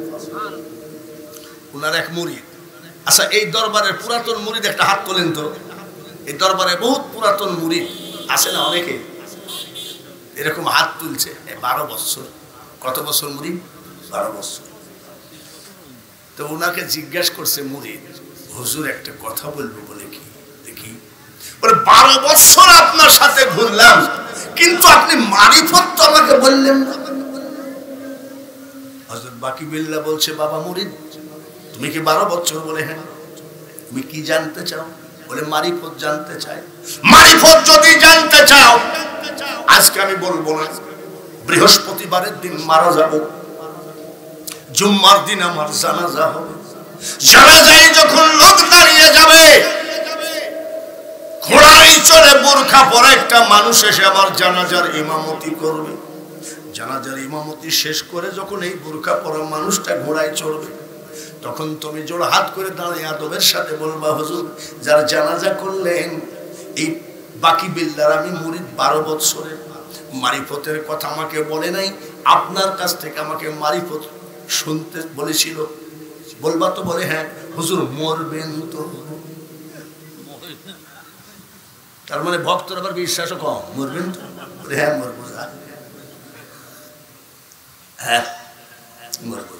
উনার এক মুরিদ। আচ্ছা, এই দরবারের পুরাতন মুরিদ একটা হাত তোলেন তো। এই দরবারে বহুত পুরাতন মুরিদ আছে না? অনেকে এরকম হাত তুলছে। 12 বছর। কত বছর মুরিদ? 12 বছর। তো উনাকে জিজ্ঞাসা করছে মুরিদ, হুজুর একটা কথা বলবো। বলে কি? দেখি। বলে 12 বছর আপনার সাথে ঘুরলাম, কিন্তু আপনি মারিফত তো আমাকে বললেন না। হযরত বাকি বিল্লাহ বলছে, বাবা মুরিদ তুমি কি 12 বছর? বলে হ্যাঁ। তুমি কি জানতে চাও? বলে মারিফত জানতে চাই। মারিফত যদি জানতে চাও আজকে আমি বলবো না। বৃহস্পতিবারের দিন মারা যাব, জুম্মার দিন আমার জানাজা হবে। জানাজায় যখন লোক দাঁড়িয়ে যাবে, ঘোড়ায় চড়ে বোরখা পরা একটা মানুষ এসে আমার জানাজার ইমামতি করবে। জানাজার ইমামতি শেষ করে যখন এই বোরখা পরা মানুষটা ঘোড়ায় চড়বে, তখন তুমি জোড় হাত করে দাঁড়িয়ে আদবের সাথে বলবা, হুজুর যার জানাজা করলেন এই বাকি বিল্লাহর আমি মুরিদ 12 বছরের, মারিফতের কথা আমাকে বলে নাই, আপনার কাছ থেকে আমাকে মারিফত শুনতে বলেছিল। বলবা তো? বলে হ্যাঁ। হুজুর মরবেন তো? তার মানে ভক্তর আবার বিশ্বাসও কম। মরবেন তো? বলে হ্যাঁ মরবো। হ্যাঁ মরবো।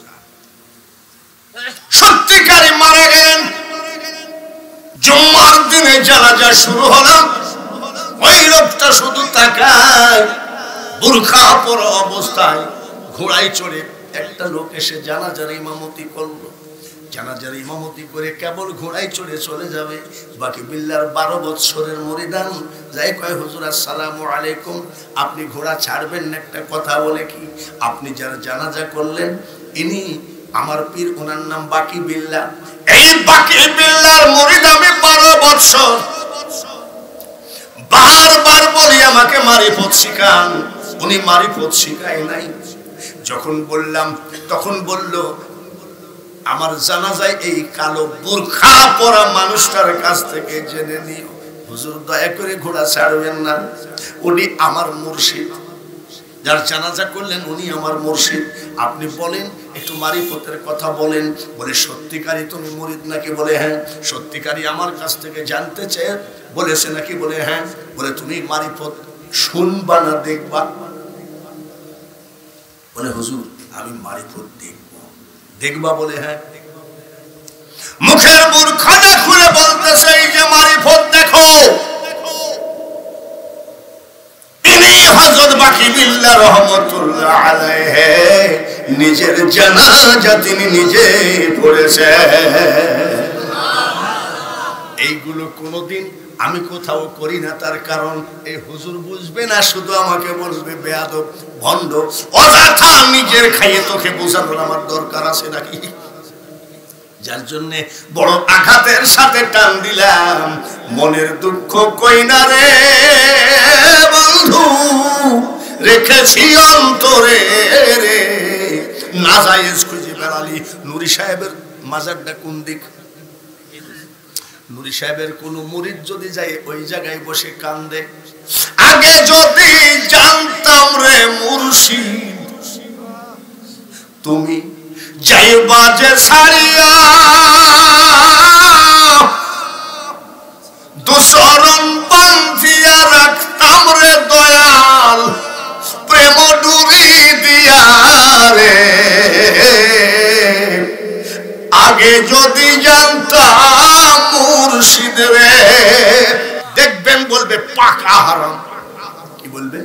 সত্যিকারে মারা গেলেন। জুম্মার দিনে জানাজা শুরু হলো। ওই লোকটা শুধু তাকায়, বুরখা পরা অবস্থায় ঘোড়ায় চড়ে একটা লোক এসে জানাজার ইমামতি করলো। জানাজার ইমামতি করে কেবল ঘোড়ায় চড়ে চলে যাবে। বাকি বিল্লাহর 12 বছরের মুরিদান যাই কয়, হুজুর আসসালামু আলাইকুম, আপনি ঘোড়া ছাড়বেন না? একটা কথা বলে কি, আপনি যার জানাজা করলেন ইনি আমার পীর, ওনার নাম বাকি বিল্লাহ। এই বাকি বিল্লাহর মুরিদ আমি 12 বছর। বারবার বলি আমাকে মারিফত শিখান, উনি মারিফত শিখায় নাই। যখন বললাম তখন বলল, আমার জানাজায় এই কালো বোরখা পরা মানুষটার কাছ থেকে জেনে নিও, হুজুর দয়া করে ঘোড়া ছাড়বেন না, উনি আমার মুর্শিদ। যার জানাজা করলেন উনি আমার মুর্শিদ। আপনি বলেন একটু মারিফতের কথা বলেন। বলে সত্যিকারই তুমি মুরিদ নাকি? বলে হ্যাঁ। সত্যিকারই আমার কাছ থেকে জানতে চেয়ে বলেছে নাকি? বলে হ্যাঁ। বলে তুমি মারিফত শুনবা না দেখবা? বলে হুজুর আমি মারিফত দেখবো। দেখবা? বলে হ্যাঁ। মুখের বুরখাটা খুলে বলতেছে, এই যে মারিফত দেখো, ইনি হযরত বাকি বিল্লাহ রহমতুল্লাহ আলাইহি নিজের জানাজা তিনি নিজে পড়েছেন। এইগুলো কোনোদিন আমি কোথাও করি না। তার কারণ এই হুজুর বুঝবে না, শুধু আমাকে বলবে বেয়াদব, ভণ্ড, অযথা নিজের খাইয়ে তোকে বোঝানোর আমার দরকার আছে নাকি? যার জন্য বড় আঘাতের সাথে টান দিলাম, মনের দুঃখ কই না রে বন্ধু, রেখেছি অন্তরে রে। নাজায়েজ খুঁজে বেড়ালি। নুরি সাহেবের মাজারটা কোন দিক? নুরি সাহেবের কোন মুরিদ যদি যায় ওই জায়গায় বসে কান্দে, আগে যদি জানতাম রে মুর্শিদ তুমি যাইবা যে ছাড়িয়া, দুসরণ বান্ধিয়া রাখতাম রে দয়াল প্রেম ডুরি দিয়া রে। আগে যদি জানতাম মুর্শিদ রে। দেখবেন বলবে পাকা হারাম। কি বলবে?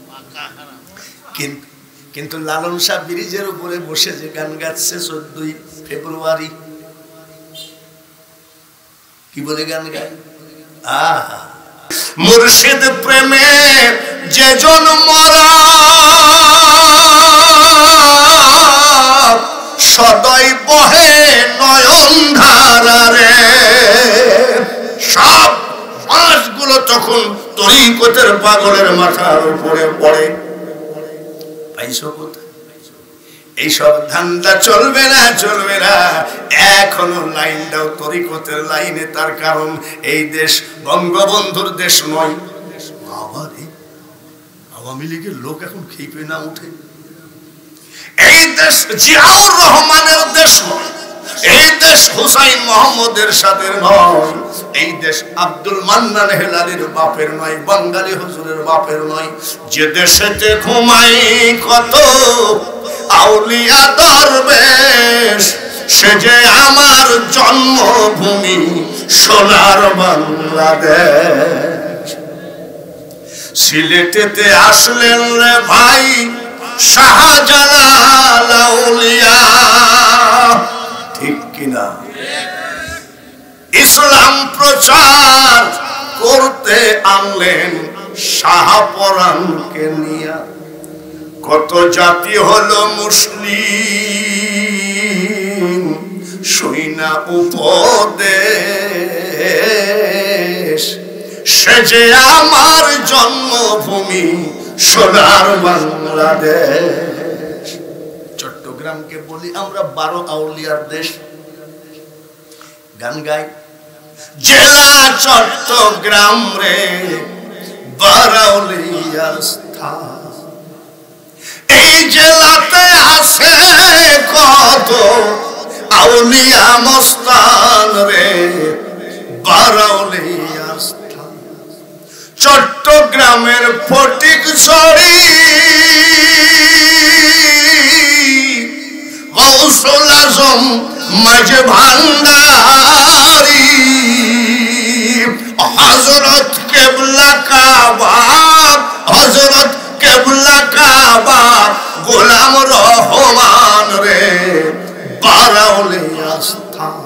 কিন্তু লালন শাহ ব্রিজের উপরে বসে যে গান গাচ্ছে 14 ফেব্রুয়ারি, কি বলে গান গায়? মুর্শিদ প্রেমে যে জন মরা, সদয় বহে নয়ন ধারা রে। সব বাঁশগুলো তখন তরিকতের পাগলের মাথার উপরে পড়ে। পাইছো কোথায়? এইসব ধান্দা চলবে না, চলবে না। এখনো লাইন দাও তরিকতের লাইনে। তার কারণ এই দেশ বঙ্গবন্ধুর দেশ নয়। আবার আওয়ামী লীগের লোক এখন খেপে না উঠে। এই দেশ জিয়াউর রহমানের দেশ নয়। এই দেশ হুসাইন মোহাম্মদের সাথে নয়। এই দেশ আব্দুল মান্নান হেলালির বাপের নয়, বাঙালি হুজুরের বাপের নয়। যে দেশেতে ঘুমাই কত আউলিয়া দরবেশ, সে যে আমার জন্মভূমি সোনার বাংলাদেশ। সিলেটেতে আসলেন রে ভাই শাহজালাল আউলিয়া, ঠিক কিনা? ইসলাম প্রচার করতে আনলেন শাহপরানকে নিয়া। কত জাতি হলো মুসলিম সৈনা উপদেশ, সে যে আমার জন্মভূমি সোনার বাংলাদেশ। চট্টগ্রামকে বলি আমরা 12 আউলিয়ার দেশ। গান গাই জেলা চট্টগ্রাম রে 12 আউলিয়ার স্থান। এই জেলাতে আছে কত আউলিয়া মস্তান রে 12 আউলিয়ার স্থান। চট্টগ্রামের ফটিকছড়ি গৌসুল আজম মাঝে ভান্ডারি, হযরত কেবলা কাবা, হযরত কেবলা কাবা গোলাম রহমান রে 12 আউলিয়া স্থান।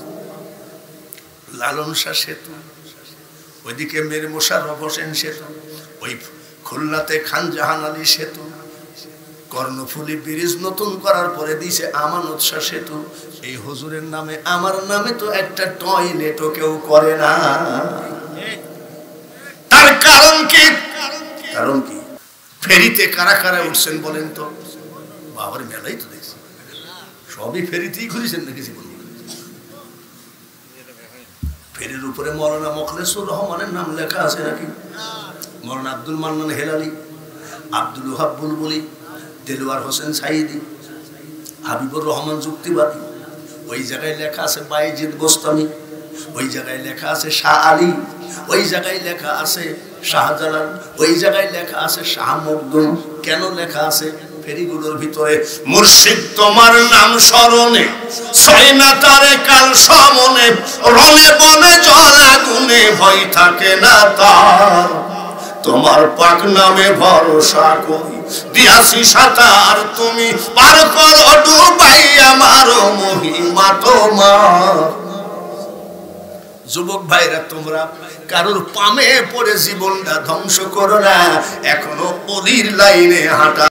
লালন শাহ সেতু, ওইদিকে মীর মোশাররফ হোসেন সেতু, ওই খুলনাতে খান জাহান আলী সেতু, কর্ণফুলী ব্রিজ নতুন করার পরে দিয়েছে আমানত শাহ সেতু। এই হুজুরের নামে আমার নামে তো একটা টয়লেটও কেউ করে না। তার কারণ কি? কারণ কি? ফেরিতে কারা কারা উঠছেন বলেন তো? বাবার মেলাই তো দেখছি, সবই ফেরিতেই ঘুরেছেন নাকি জীবন। ফেরির উপরে মৌলানা মোখলেসুর রহমানের নাম লেখা আছে নাকি? মৌলানা আব্দুল মান্নান হেলালি, আব্দুল ওহাব বুলবুলি, দেলোয়ার হোসেন সাইদি, হাবিবুর রহমান যুক্তিবাদী। ওই জায়গায় লেখা আছে বাইজিদ গোস্তামি, ওই জায়গায় লেখা আছে শাহ আলী, ওই জায়গায় লেখা আছে শাহজালাল, ওই জায়গায় লেখা আছে শাহ মখদুম। কেন লেখা আছে? ফেরিগুলোর ভিতরে মুর্শিদ তোমার নাম স্মরণে, ছয় না তারে কাল সমনে, রণে বনে জল আগুনে ভয় থাকে না তার। তোমার পাক নামে ভরসা করি দিয়াছি সাঁতার, তুমি পার করো ডুবাই আমার মহিমা তোমার। যুবক ভাইরা, তোমরা কারোর পামে পড়ে জীবনটা ধ্বংস করো না। এখনো অলির লাইনে হাঁটা।